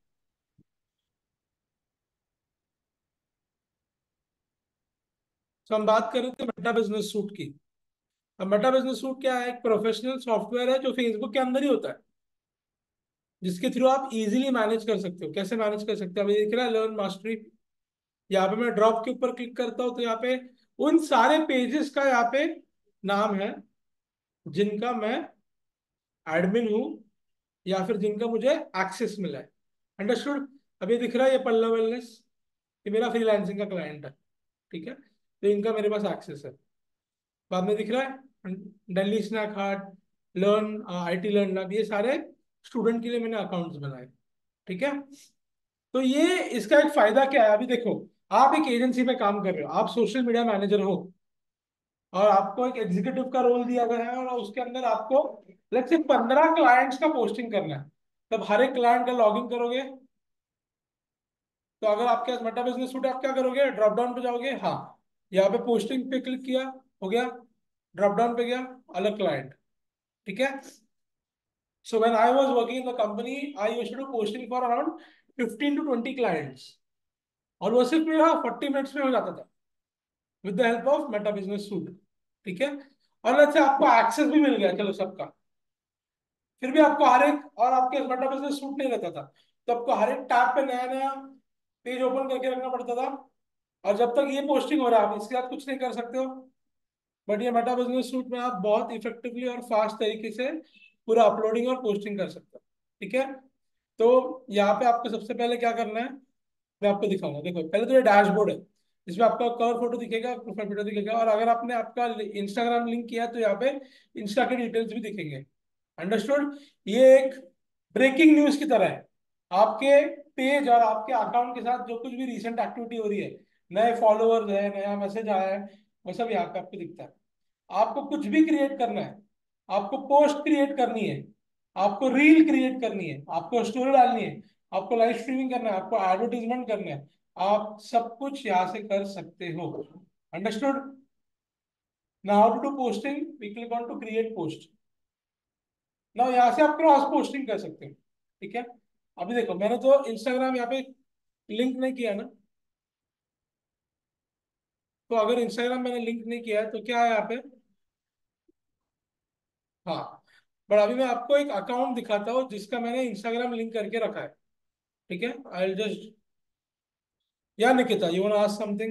तो हम बात कर रहे थे मेटा बिजनेस सूट की। अब मेटा बिजनेस सूट क्या है? एक प्रोफेशनल सॉफ्टवेयर है जो फेसबुक के अंदर ही होता है, जिसके थ्रू आप इजीली मैनेज कर सकते हो। कैसे मैनेज कर सकते हो? अभी दिख रहा है लर्न मास्टरी। यहाँ पे मैं ड्रॉप के ऊपर क्लिक करता हूँ तो यहाँ पे उन सारे पेजेस का यहाँ पे नाम है जिनका मैं एडमिन हूँ, या फिर जिनका मुझे एक्सेस मिला है। अंडरस्टूड? अभी दिख रहा है ये पल्लव वेलनेस, ये मेरा फ्रीलांसिंग का क्लाइंट है। ठीक है, तो इनका मेरे पास एक्सेस है। बाद में दिख रहा है Delhi snack heart, learn, I T learn lab, ये सारे स्टूडेंट के लिए मैंने अकाउंट्स बनाए। ठीक है, तो ये इसका एक फायदा क्या है? अभी देखो, आप एक एजेंसी में काम कर रहे हो, आप सोशल मीडिया मैनेजर हो, और आपको एक एग्जीक्यूटिव का रोल दिया गया है, और उसके अंदर आपको लेट्स से पंद्रह क्लाइंट्स का पोस्टिंग करना है। तब हर एक क्लाइंट का लॉगिन करोगे, तो अगर आपके पास मेटा बिजनेस सूट है, आप क्या करोगे, ड्रॉप डाउन पे जाओगे, हाँ, यहाँ पे पोस्टिंग पे क्लिक किया, हो गया, ड्रॉप डाउन पे गया, अलग क्लाइंट, ठीक है। So when I was working in the company, I used to do posting for around fifteen to twenty clients, और वो सिर्फ मेरा फोर्टी मिनट्स में हो जाता था with the help of Meta business suite, ठीक है। और अच्छा आपको एक्सेस भी मिल गया चलो सबका, फिर भी आपको हर एक, और आपके मेटा बिजनेस सूट नहीं रहता था, तो आपको हर एक टैब पे नया नया पेज ओपन करके रखना पड़ता था, और जब तक ये पोस्टिंग हो रहा है आप इसके साथ कुछ नहीं कर सकते हो। बट ये मेटा बिजनेस सूट में आप बहुत इफेक्टिवली और फास्ट तरीके से पूरा अपलोडिंग और पोस्टिंग कर सकते हो, ठीक है। तो यहाँ पे आपको सबसे पहले क्या करना है, मैं आपको दिखाऊंगा। देखो पहले तो ये डैशबोर्ड है, इसमें आपका कवर फोटो दिखेगा, प्रोफाइल फोटो दिखेगा, और अगर आपने आपका इंस्टाग्राम लिंक किया है तो यहाँ पे इंस्टा के डिटेल्स भी दिखेंगे। अंडरस्टूड। ये एक ब्रेकिंग न्यूज की तरह है, आपके पेज और आपके अकाउंट के साथ जो कुछ भी रिसेंट एक्टिविटी हो रही है, नए फॉलोअर्स है, नया मैसेज आया है, वो सब यहाँ पे आपको दिखता है। आपको कुछ भी क्रिएट करना है, आपको पोस्ट क्रिएट करनी है, आपको रील क्रिएट करनी है, आपको स्टोरी डालनी है, आपको लाइव स्ट्रीमिंग करना है, आपको एडवर्टीजमेंट करना है, आप सब कुछ यहाँ से कर सकते हो। Understood. Now how to do posting, we click on to create post. ना यहाँ से आप क्रॉस पोस्टिंग कर सकते हो, ठीक है। अभी देखो मैंने तो इंस्टाग्राम यहाँ पे लिंक नहीं किया ना, तो अगर इंस्टाग्राम मैंने लिंक नहीं किया है तो क्या है यहाँ पे, हाँ, बट अभी मैं आपको एक अकाउंट दिखाता हूँ जिसका मैंने इंस्टाग्राम लिंक करके रखा है, ठीक है। आई जस्ट, या Nikita you want ask something.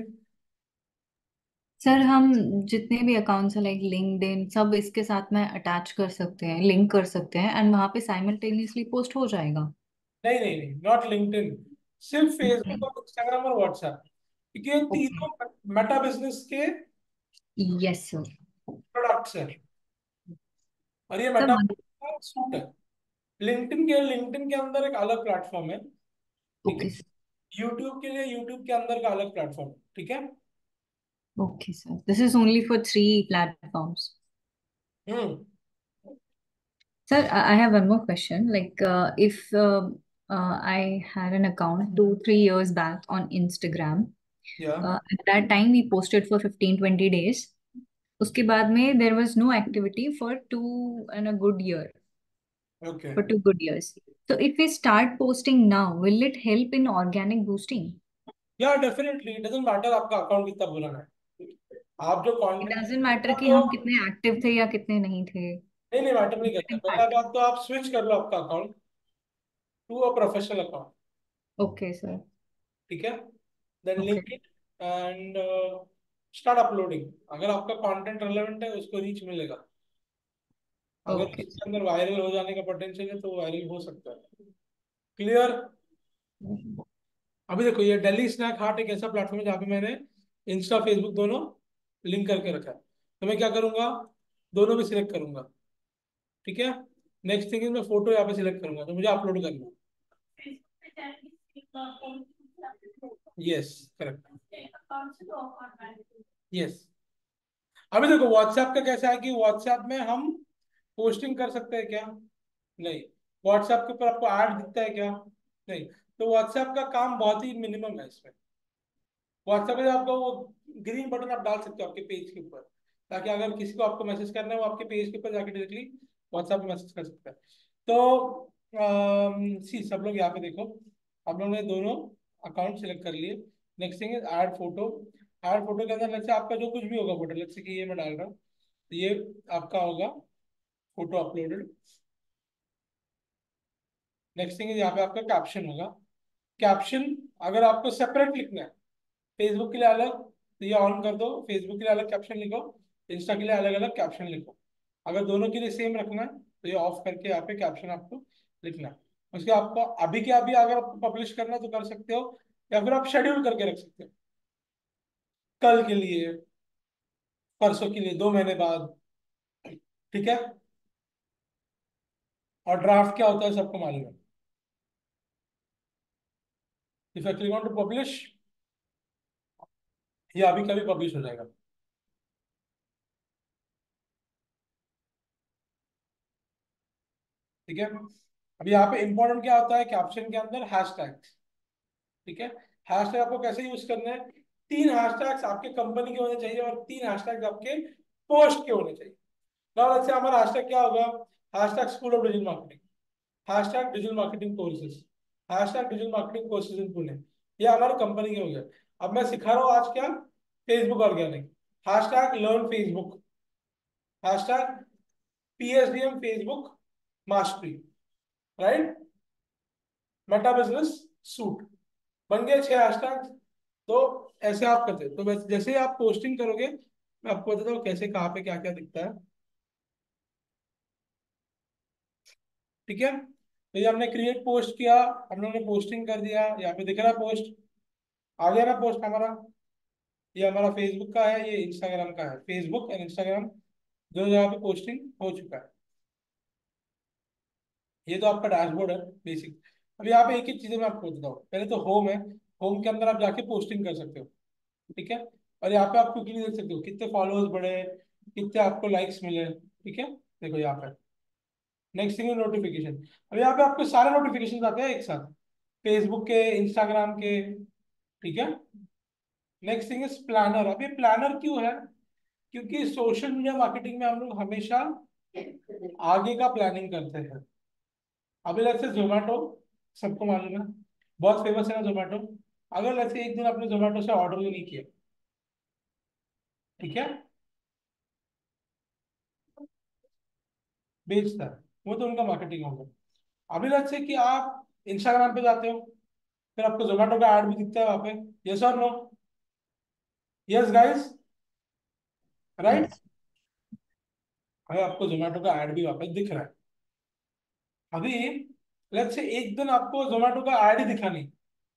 Sir हम जितने भी अकाउंट्स हैं लाइक लिंक्डइन सब इसके साथ में अटैच कर सकते हैं, लिंक कर सकते हैं एंड वहां पे साइमल्टेनियसली पोस्ट हो जाएगा? नहीं नहीं नहीं, नॉट लिंक्डइन, सिर्फ ओके। फेसबुक और इंस्टाग्राम और व्हाट्सएप, क्योंकि ये ओके। तीनों मेटा बिजनेस के यस सर। प्रोडक्ट्स हैं, और ये सर मेटा वन। का सूट है। लिंक्डइन के लिंक्डइन के अंदर एक अलग प्लेटफॉर्म है, ठीक है। ओके। यूट्यूब के लिए यूट्यूब के अंदर का अलग प्लेटफॉर्म, ठीक है। Okay sir, this is only for three platforms? Hmm. Sir, I I have one more question. Like, uh, if um uh, I had an account two, three years back on Instagram, या uh, at that time we posted for fifteen, twenty days. उसके बाद में there was no activity for two and a good year, okay, for two good years. So if we start posting now, will it help in organic boosting? या definitely it doesn't matter आपका account कितना पुराना है, आप जो It content, doesn't matter कि तो हम कितने एक्टिव थे या कितने नहीं थे. नहीं नहीं मैटर नहीं Does करता, it पहला impact? बात तो आप स्विच कर लो आपका account to a professional account, Okay, sir. ठीक है। Then Okay. Link it and start uploading, अगर आपका कंटेंट रेलेवेंट है उसको रीच मिलेगा, अगर Okay. उसके अंदर वायरल हो जाने का पोटेंशियल है तो वायरल हो सकता है। क्लियर। अभी देखो ये दिल्ली स्नैक हार्ट एक ऐसा प्लेटफॉर्म है जहाँ पे मैंने इंस्टा फेसबुक दोनों लिंक करके रखा है, तो मैं क्या करूंगा, दोनों भी सिलेक्ट करूंगा, ठीक है। नेक्स्ट थिंग इज मैं फोटो यहाँ पे सिलेक्ट करूंगा, तो मुझे अपलोड करना है। Yes, correct, yes. अभी देखो व्हाट्सएप का कैसा है कि व्हाट्सएप में हम पोस्टिंग कर सकते हैं क्या, नहीं। व्हाट्सएप के ऊपर आपको ऐड दिखता है क्या, नहीं। तो व्हाट्सएप का काम बहुत ही मिनिमम है इसमें। व्हाट्सएप में आपको वो ग्रीन बटन आप डाल सकते हो आपके पेज के ऊपर, ताकि अगर किसी को आपको मैसेज करना है वो आपके पेज के ऊपर जाके डायरेक्टली व्हाट्सएप में मैसेज कर सकता है। तो सी सब लोग यहाँ पे देखो, हम लोग ने दोनों अकाउंट सेलेक्ट कर लिए। Next thing is add photo. Add photo के अंदर लेट्स से आपका जो कुछ भी होगा फोटो, लेट्स से कि ये मैं डाल रहा हूँ, तो ये आपका होगा photo uploaded. Next thing is यहाँ पे आपका कैप्शन होगा। कैप्शन अगर आपको सेपरेट लिखना है, फेसबुक के लिए अलग, तो ये ऑन कर दो, फेसबुक के लिए अलग कैप्शन लिखो, इंस्टा के लिए अलग अलग कैप्शन लिखो। अगर दोनों के लिए सेम रखना है तो ये ऑफ करके यहाँ पे कैप्शन आपको लिखना है। उसके आपको अभी के अभी अगर आपको पब्लिश करना है तो कर सकते हो, या फिर आप शेड्यूल करके रख सकते हो, कल के लिए, परसों के लिए, दो महीने बाद, ठीक है। और ड्राफ्ट क्या होता है सबको मालूम है। If I click on to publish, ये अभी कभी पब्लिश हो जाएगा, ठीक है। अभी यहाँ पे इंपॉर्टेंट क्या होता है कैप्शन के अंदर, हैश टैग, ठीक है। हैशटैग आपको कैसे यूज करना है? तीन हैशटैग्स आपके कंपनी के होने चाहिए और तीन हैशटैग्स आपके पोस्ट के होने चाहिए। नाउ लेट्स से हमारा हैशटैग क्या होगा? Hashtag school of digital marketing, hashtag digital marketing courses, hashtag digital marketing courses in Pune. ये हमारी कंपनी के हो गया। अब मैं सिखा रहा हूँ आज क्या? Facebook organic, hashtag learn Facebook, hashtag PSDM Facebook mastery, right? Meta business suite. बन गए छह हैशटैग। तो ऐसे आप करते हैं। तो वैसे जैसे ही आप पोस्टिंग करोगे मैं आपको बताता हूँ कैसे कहाँ पे क्या क्या दिखता है। ठीक है, तो ये हमने क्रिएट पोस्ट किया, हम लोगों ने पोस्टिंग कर दिया, यहाँ पे दिख रहा है पोस्ट, आ गया ना पोस्ट हमारा। ये हमारा फेसबुक का है, ये इंस्टाग्राम का है। फेसबुक एंड इंस्टाग्राम दोनों जगह पे पोस्टिंग हो चुका है। ये तो आपका डैशबोर्ड है बेसिक। अब यहाँ पे एक एक चीजें मैं आपको बताता हूँ। पहले तो होम है, होम के अंदर आप जाके पोस्टिंग कर सकते हो। ठीक है, और यहाँ पे आप क्विकली देख सकते हो कितने फॉलोअर्स बढ़े, कितने आपको लाइक्स मिले। ठीक है, देखो यहाँ पे नेक्स्ट थिंग है नोटिफिकेशन। अब यहाँ पे आपको सारे नोटिफिकेशन आते हैं एक साथ, फेसबुक के, इंस्टाग्राम के। ठीक है, नेक्स्ट थिंग इज प्लानर। अब ये प्लानर क्यों है? क्योंकि सोशल मीडिया मार्केटिंग में हम लोग हमेशा आगे का प्लानिंग करते हैं। अभी जैसे जोमेटो, सबको मालूम है, बहुत फेमस है ना जोमेटो। अगर जैसे एक दिन आपने जोमेटो से ऑर्डर भी नहीं किया, ठीक है, बेचता है, वो तो उनका मार्केटिंग होगा। अभी लेट्स से कि आप इंस्टाग्राम पे जाते हो, फिर आपको जोमेटो का ऐड भी दिखता है वहां पे। यस और no? Yes guys, right? Yes. अभी आपको जोमेटो का ऐड भी वहां पे दिख रहा है। अभी लेट्स से एक दिन आपको जोमेटो का ऐड ही दिखा नहीं।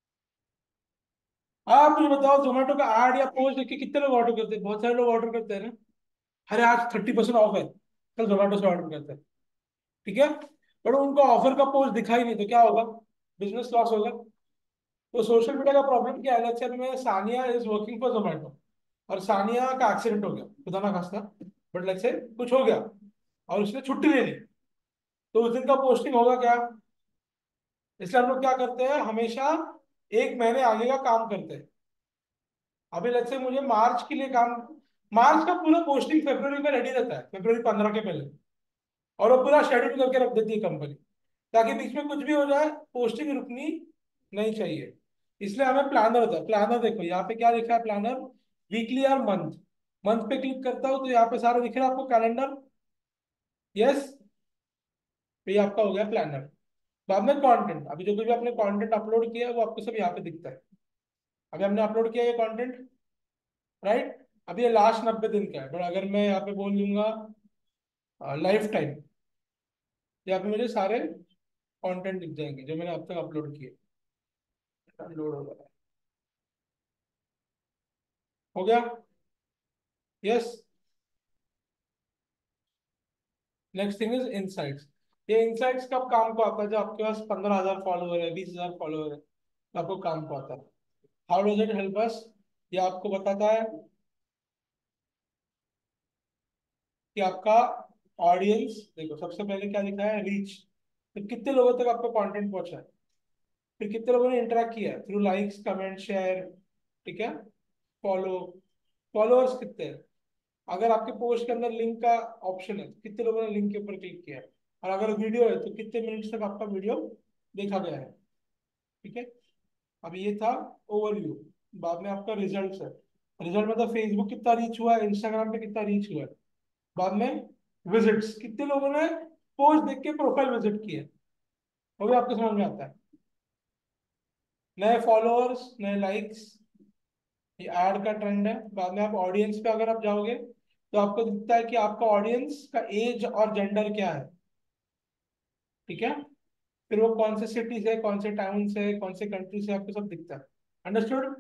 आप मुझे बताओ, जोमेटो का ऐड या पोस्ट देख के कितने लोग ऑर्डर करते हैं? बहुत सारे लोग ऑर्डर करते हैं ना। अरे आज थर्टी परसेंट ऑफ है, कल जोमेटो से ऑर्डर करते हैं। ठीक है, बट उनको ऑफर का पोस्ट दिखाई नहीं, तो क्या होगा? बिजनेस लॉस होगा। तो सोशल मीडिया का प्रॉब्लम क्या है? लेट्स से में Sania is working for Zomato और सानिया का एक्सीडेंट हो गया, खुदा ना खास्ता, बट लेट्स से कुछ हो गया और उसने छुट्टी ले ली, तो उस दिन का पोस्टिंग होगा क्या? इसलिए हम लोग क्या करते हैं, हमेशा एक महीने आगे का काम करते हैं। अभी लेट्स से मुझे मार्च के लिए काम, मार्च का पूरा पोस्टिंग फरवरी में रेडी रहता है, फरवरी पंद्रह के पहले, और वो पूरा शेड्यूल करके रख देती है कंपनी, ताकि बीच में कुछ भी हो जाए पोस्टिंग रुकनी नहीं चाहिए। इसलिए हमें प्लानर होता है। प्लानर देखो यहाँ पे क्या लिखा है, प्लानर वीकली और मंथ। मंथ पे क्लिक करता हूँ तो यहाँ पे सारा दिख रहा है आपको, कैलेंडर। यस, तो ये आपका हो गया प्लानर। बाद में कंटेंट, अभी जो भी आपने कंटेंट अपलोड किया है वो आपको सब यहाँ पे दिखता है। अभी हमने अपलोड किया ये कंटेंट, राइट? अभी ये लास्ट नब्बे दिन का है, बट अगर मैं यहाँ पे बोल दूंगा लाइफ टाइम, यहाँ पे मुझे सारे कंटेंट दिख जाएंगे जो मैंने अब तक अपलोड किए। लोड हो गया, हो गया। Yes, next thing is insights. ये इनसाइट्स कब काम को आता है? जब आपके पास पंद्रह हजार फॉलोअर है, बीस हजार फॉलोअर है, तो आपको काम को आता है। How does it help us? ये आपको बताता है कि आपका ऑडियंस, देखो सबसे पहले क्या लिखा है, रीच। तो कितने लोगों तक आपका कंटेंट पहुंचा है, फिर कितने लोगों ने इंटरेक्ट किया है थ्रू लाइक्स, कमेंट, शेयर। ठीक है, फॉलो, फॉलोअर्स कितने हैं, अगर आपके पोस्ट के अंदर लिंक का ऑप्शन है तो कितने लोगों ने लिंक के ऊपर क्लिक किया है, और अगर वीडियो है तो कितने मिनट्स तक आपका वीडियो देखा गया है। ठीक है, अब ये था ओवरव्यू। बाद में आपका रिजल्ट है। रिजल्ट मतलब फेसबुक कितना रीच हुआ है, इंस्टाग्राम पे कितना रीच हुआ है। बाद में विजिट्स, कितने लोगों ने पोस्ट देख के प्रोफाइल विजिट किया, वो भी आपको समझ में आता है। नए फॉलोअर्स, नए लाइक्स, ये ऐड का ट्रेंड है। बाद में आप ऑडियंस पे अगर आप जाओगे तो आपको दिखता है कि आपका ऑडियंस का एज और जेंडर क्या है। ठीक है, फिर वो कौन से सिटी से, कौन से टाउन से, कौन से कंट्री से, आपको सब दिखता है। Understood?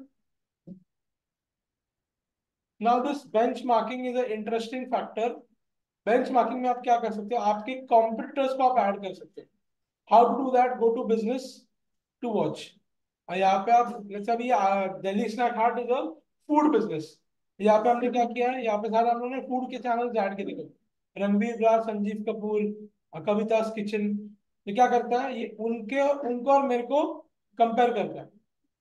Now this benchmarking is a interesting factor. Benchmarking में आप क्या कर सकते हो, आपके कॉम्पिटिटर्स को आप ऐड कर सकते हो। How to do that? Go to business to watch, और यहाँ पे आप जैसे अभी Delhi snack heart is a food business. यहाँ पे हमने क्या किया है, यहाँ पे सारे हम लोगों ने फूड के चैनल ऐड के देखो, रणबीर ब्रार, संजीव कपूर, अ, कविता's किचन। ये क्या करता है, ये उनके उनको और मेरे को कंपेयर करता है।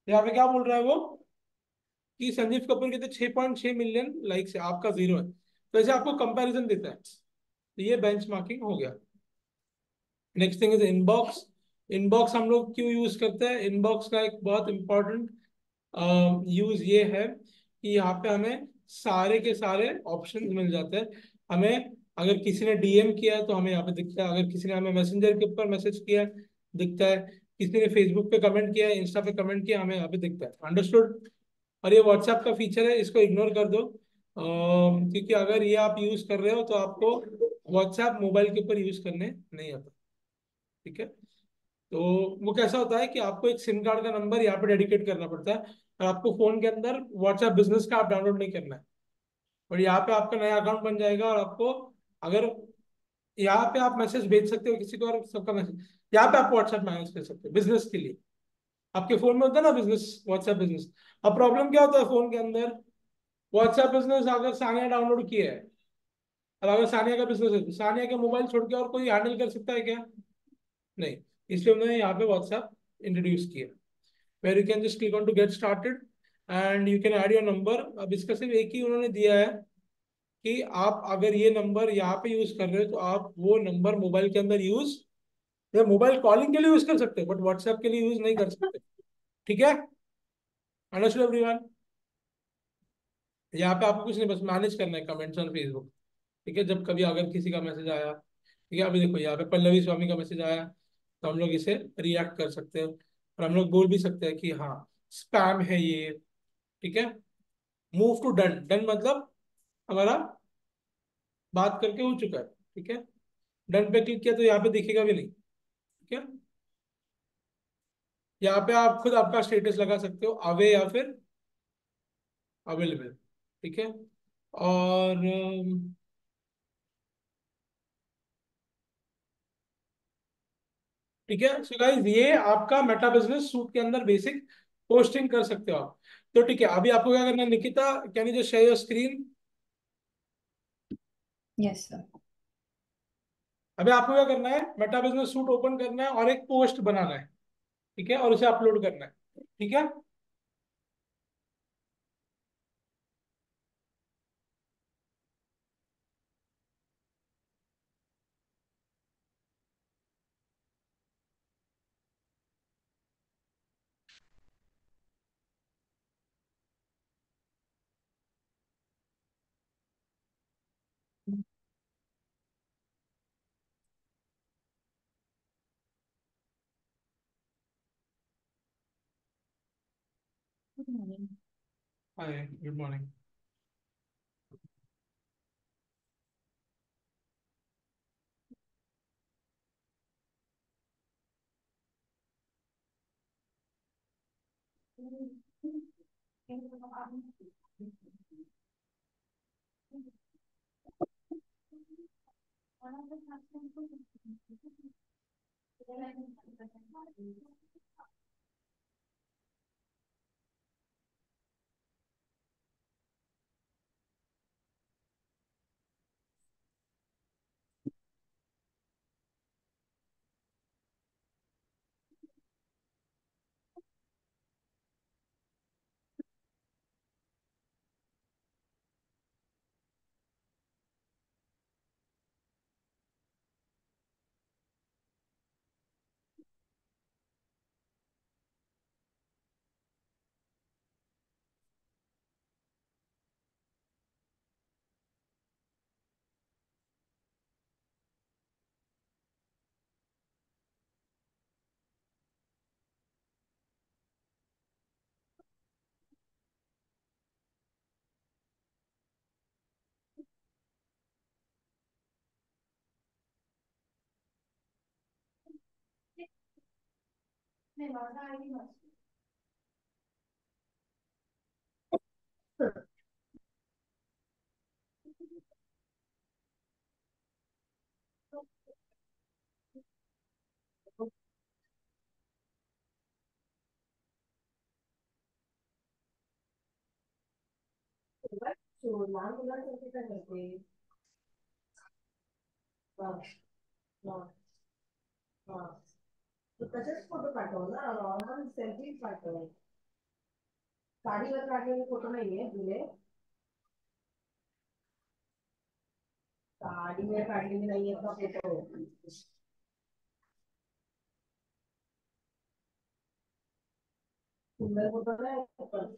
यहाँ पे क्या बोल रहा है वो कि संजीव कपूर के तो छह पॉइंट छह मिलियन लाइक्स है, आपका जीरो है। तो ऐसे आपको कंपैरिजन देता है, तो ये बेंचमार्किंग हो गया। Next thing is inbox. Inbox हम लोग क्यों यूज करते हैं? इनबॉक्स का एक बहुत इंपॉर्टेंट यूज ये है कि यहाँ पे हमें सारे के सारे ऑप्शन मिल जाते हैं। हमें अगर किसी ने डीएम किया है तो हमें यहाँ पे दिखता है, अगर किसी ने हमें मैसेंजर के ऊपर मैसेज किया है दिखता है, किसी ने फेसबुक पे कमेंट किया है, इंस्टा पे कमेंट किया, हमें यहाँ पे दिखता है। अंडरस्टूड? और ये व्हाट्सएप का फीचर है, इसको इग्नोर कर दो, अम, क्योंकि अगर ये आप यूज कर रहे हो तो आपको व्हाट्सएप मोबाइल के ऊपर यूज करने नहीं आता। ठीक है? तो वो कैसा होता है कि आपको एक सिम कार्ड का नंबर यहाँ पे डेडिकेट करना पड़ता है, और आपको फोन के अंदर व्हाट्सएप बिजनेस का आप डाउनलोड नहीं करना है। और यहाँ पे आपका नया अकाउंट बन जाएगा, और आपको अगर यहाँ पे आप मैसेज भेज सकते हो किसी को, और सबका मैसेज यहाँ पे आप व्हाट्सएप मैनेज कर सकते हो बिजनेस के लिए। आपके फोन में होता है ना बिजनेस, व्हाट्सएप बिजनेस। अब प्रॉब्लम क्या होता है फोन के अंदर, व्हाट्सएप बिजनेस अगर सानिया डाउनलोड किया है, और अगर सानिया का बिजनेस है तो सानिया के मोबाइल छोड़ के और कोई हैंडल कर सकता है क्या? नहीं। इसलिए उन्होंने यहाँ पे व्हाट्सएप इंट्रोड्यूस किया, where you can just click on to get started and you can add your number. अब इसका सिर्फ एक ही उन्होंने दिया है कि आप अगर ये नंबर यहाँ पे यूज कर रहे हो तो आप वो नंबर मोबाइल के अंदर यूज, या मोबाइल कॉलिंग के लिए यूज कर सकते हो, बट व्हाट्सएप के लिए यूज नहीं कर सकते। ठीक है? Understood everyone? यहाँ पे आपको कुछ नहीं, बस मैनेज करना है कमेंट्स ऑन फेसबुक। ठीक है? जब कभी अगर किसी का मैसेज आया, ठीक है, अभी देखो यहाँ पे पल्लवी स्वामी का मैसेज आया, तो हम लोग इसे रिएक्ट कर सकते हैं, और हम लोग बोल भी सकते हैं कि हाँ स्पैम है ये। ठीक है? Move to done. डन मतलब हमारा बात करके हो चुका है। ठीक है? डन पे क्लिक किया तो यहाँ पे दिखेगा भी नहीं। ठीक है? यहाँ पे आप खुद आपका स्टेटस लगा सकते हो, अवे या फिर अवेलेबल। ठीक है? और अम, ठीक है, सो गाइस ये आपका मेटा बिजनेस सूट के अंदर बेसिक पोस्टिंग कर सकते हो आप। तो ठीक है, अभी आपको क्या करना है Nikita, can you just share your screen? Yes sir. अभी आपको क्या करना है, मेटा बिजनेस सूट ओपन करना है और एक पोस्ट बनाना है। ठीक है? और उसे अपलोड करना है। ठीक है? Hi, good morning. तर त्याचेच फोटो पाठव ना, नॉर्मल सेल्फी पाठव. साड़ी में काटने की फोटो नहीं है दूल्हे। साड़ी में काटने की नहीं है उसका फोटो। सुंदर फोटो है ऊपर।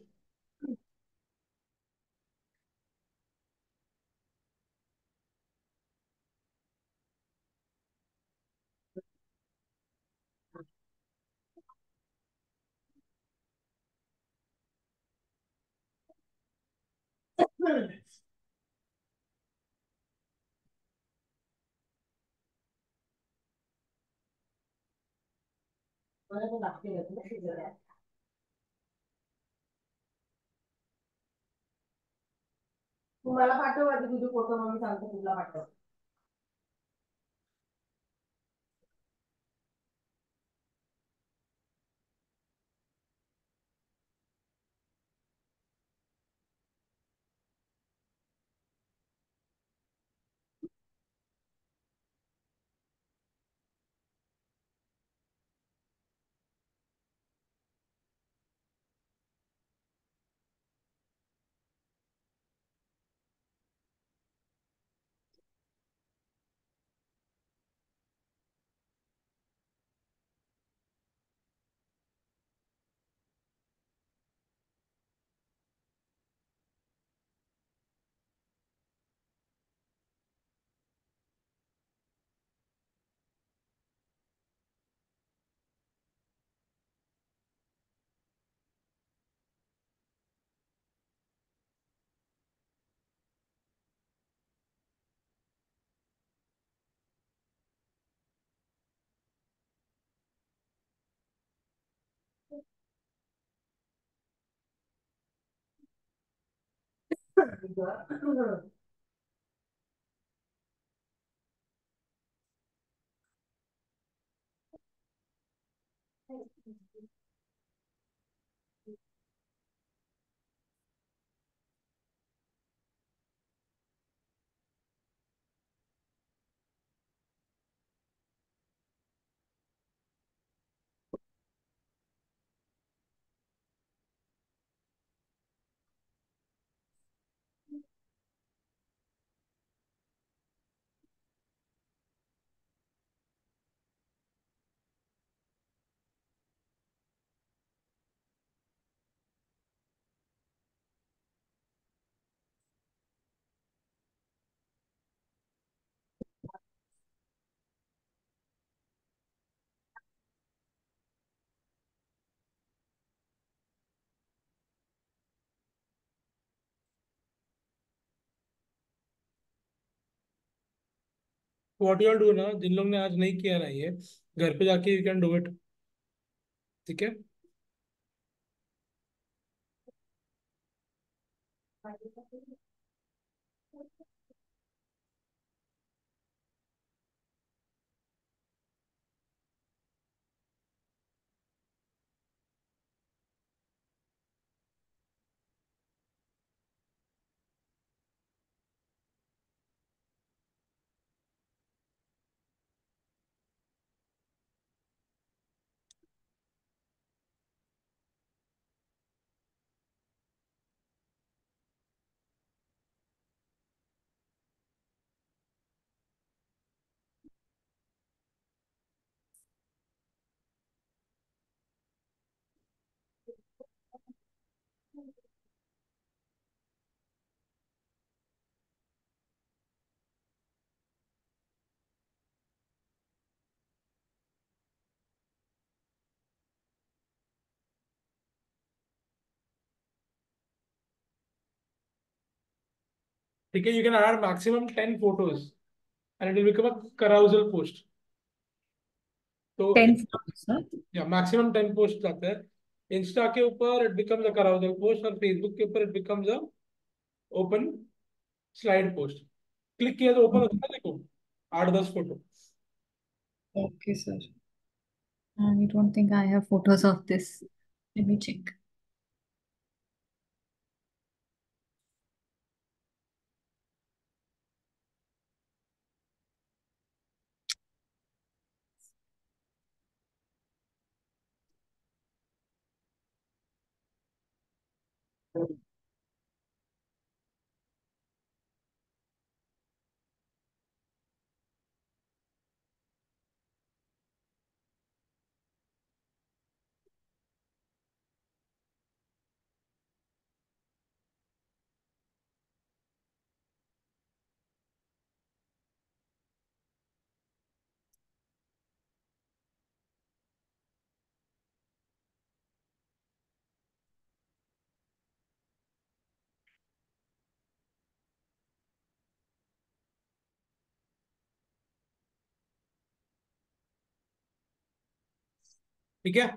मला तो लागते ना शुगर आहे। तू मला पाठव आधी तुझे फोटो मग मी सांगते तुला पाठव। व्हाट यू डू ना, जिन लोग ने आज नहीं किया ना ये, घर पे जाके यू कैन डू इट। ठीक है। ठीक है, you can add maximum ten photos and it will become a carousel post. तो टेन फोटोज सर। या मैक्सिमम टेन पोस्ट आते हैं। इंस्टा के ऊपर it becomes a carousel post, और फेसबुक के ऊपर it becomes a open slide post. Click किया तो ओपन होता है, देखो आठ दस photo. Okay sir. I don't think I have photos of this. Let me check. ठीक है।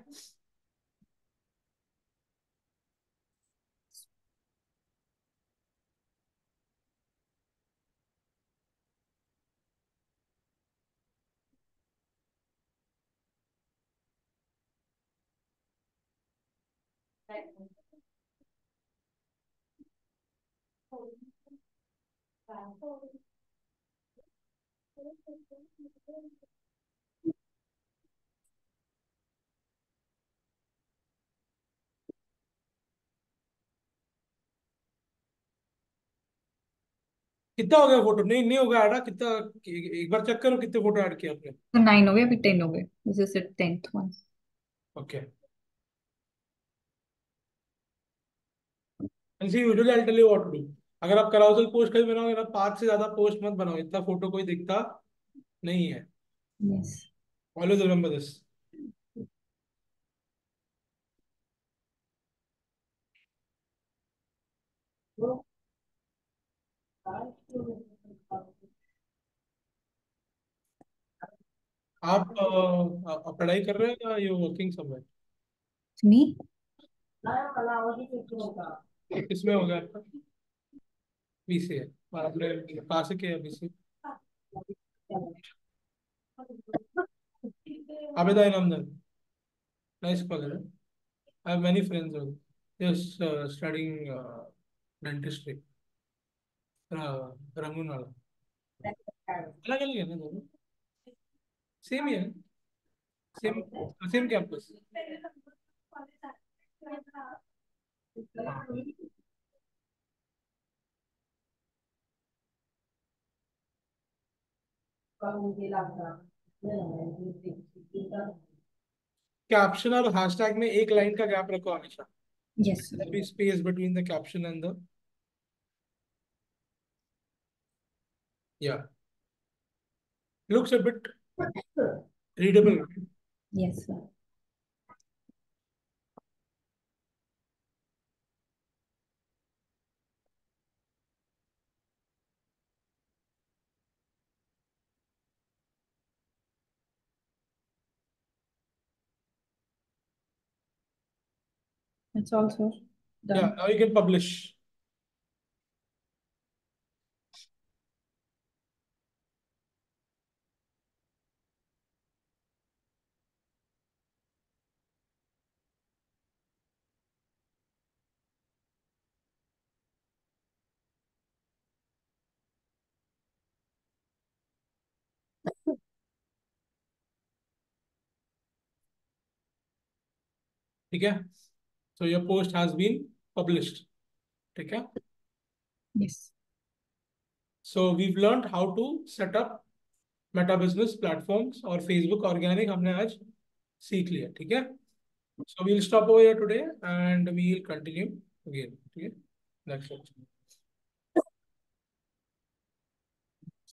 कितना हो गया फोटो? नहीं नहीं होगा ऐड, कितना? एक बार चेक करो कितने फोटो ऐड किए आपने। तो नाइन हो गए, अभी टेन हो गए। This is the tenth one. Okay. Usually I tell you what to do. अगर आप कराउजल पोस्ट कभी बनाओगे ना, पांच से ज्यादा पोस्ट मत बनाओ, इतना फोटो कोई दिखता नहीं है। यस। Always remember this. आप अ, अ, पढ़ाई कर रहे हो या यू वर्किंग समवेयर? मी। किसमें हो गया आपका? बीसीए। और आपने कहाँ से किया बीसीए? आबेदा इनामदार। नाइस पकड़। I have many friends who just uh, studying uh, dentistry. Uh, रंगूनाला। अलग अलग है ना दोनों? सेम ही है। Same same campus. हाँ। कैप्शन और हैशटैग में एक लाइन का गैप रखो हमेशा। Yes There sir. be space between the caption and the, yeah, looks a bit readable. Yes sir. That's all, sir. Yeah, Done. now you can publish. ठीक है? So your post has been published. ठीक है? Yes. So we've learned how to set up Meta business platforms और Facebook organic हमने आज सीख लिया। ठीक है? So we'll stop over here today and we'll continue again. ठीक है? Next lecture.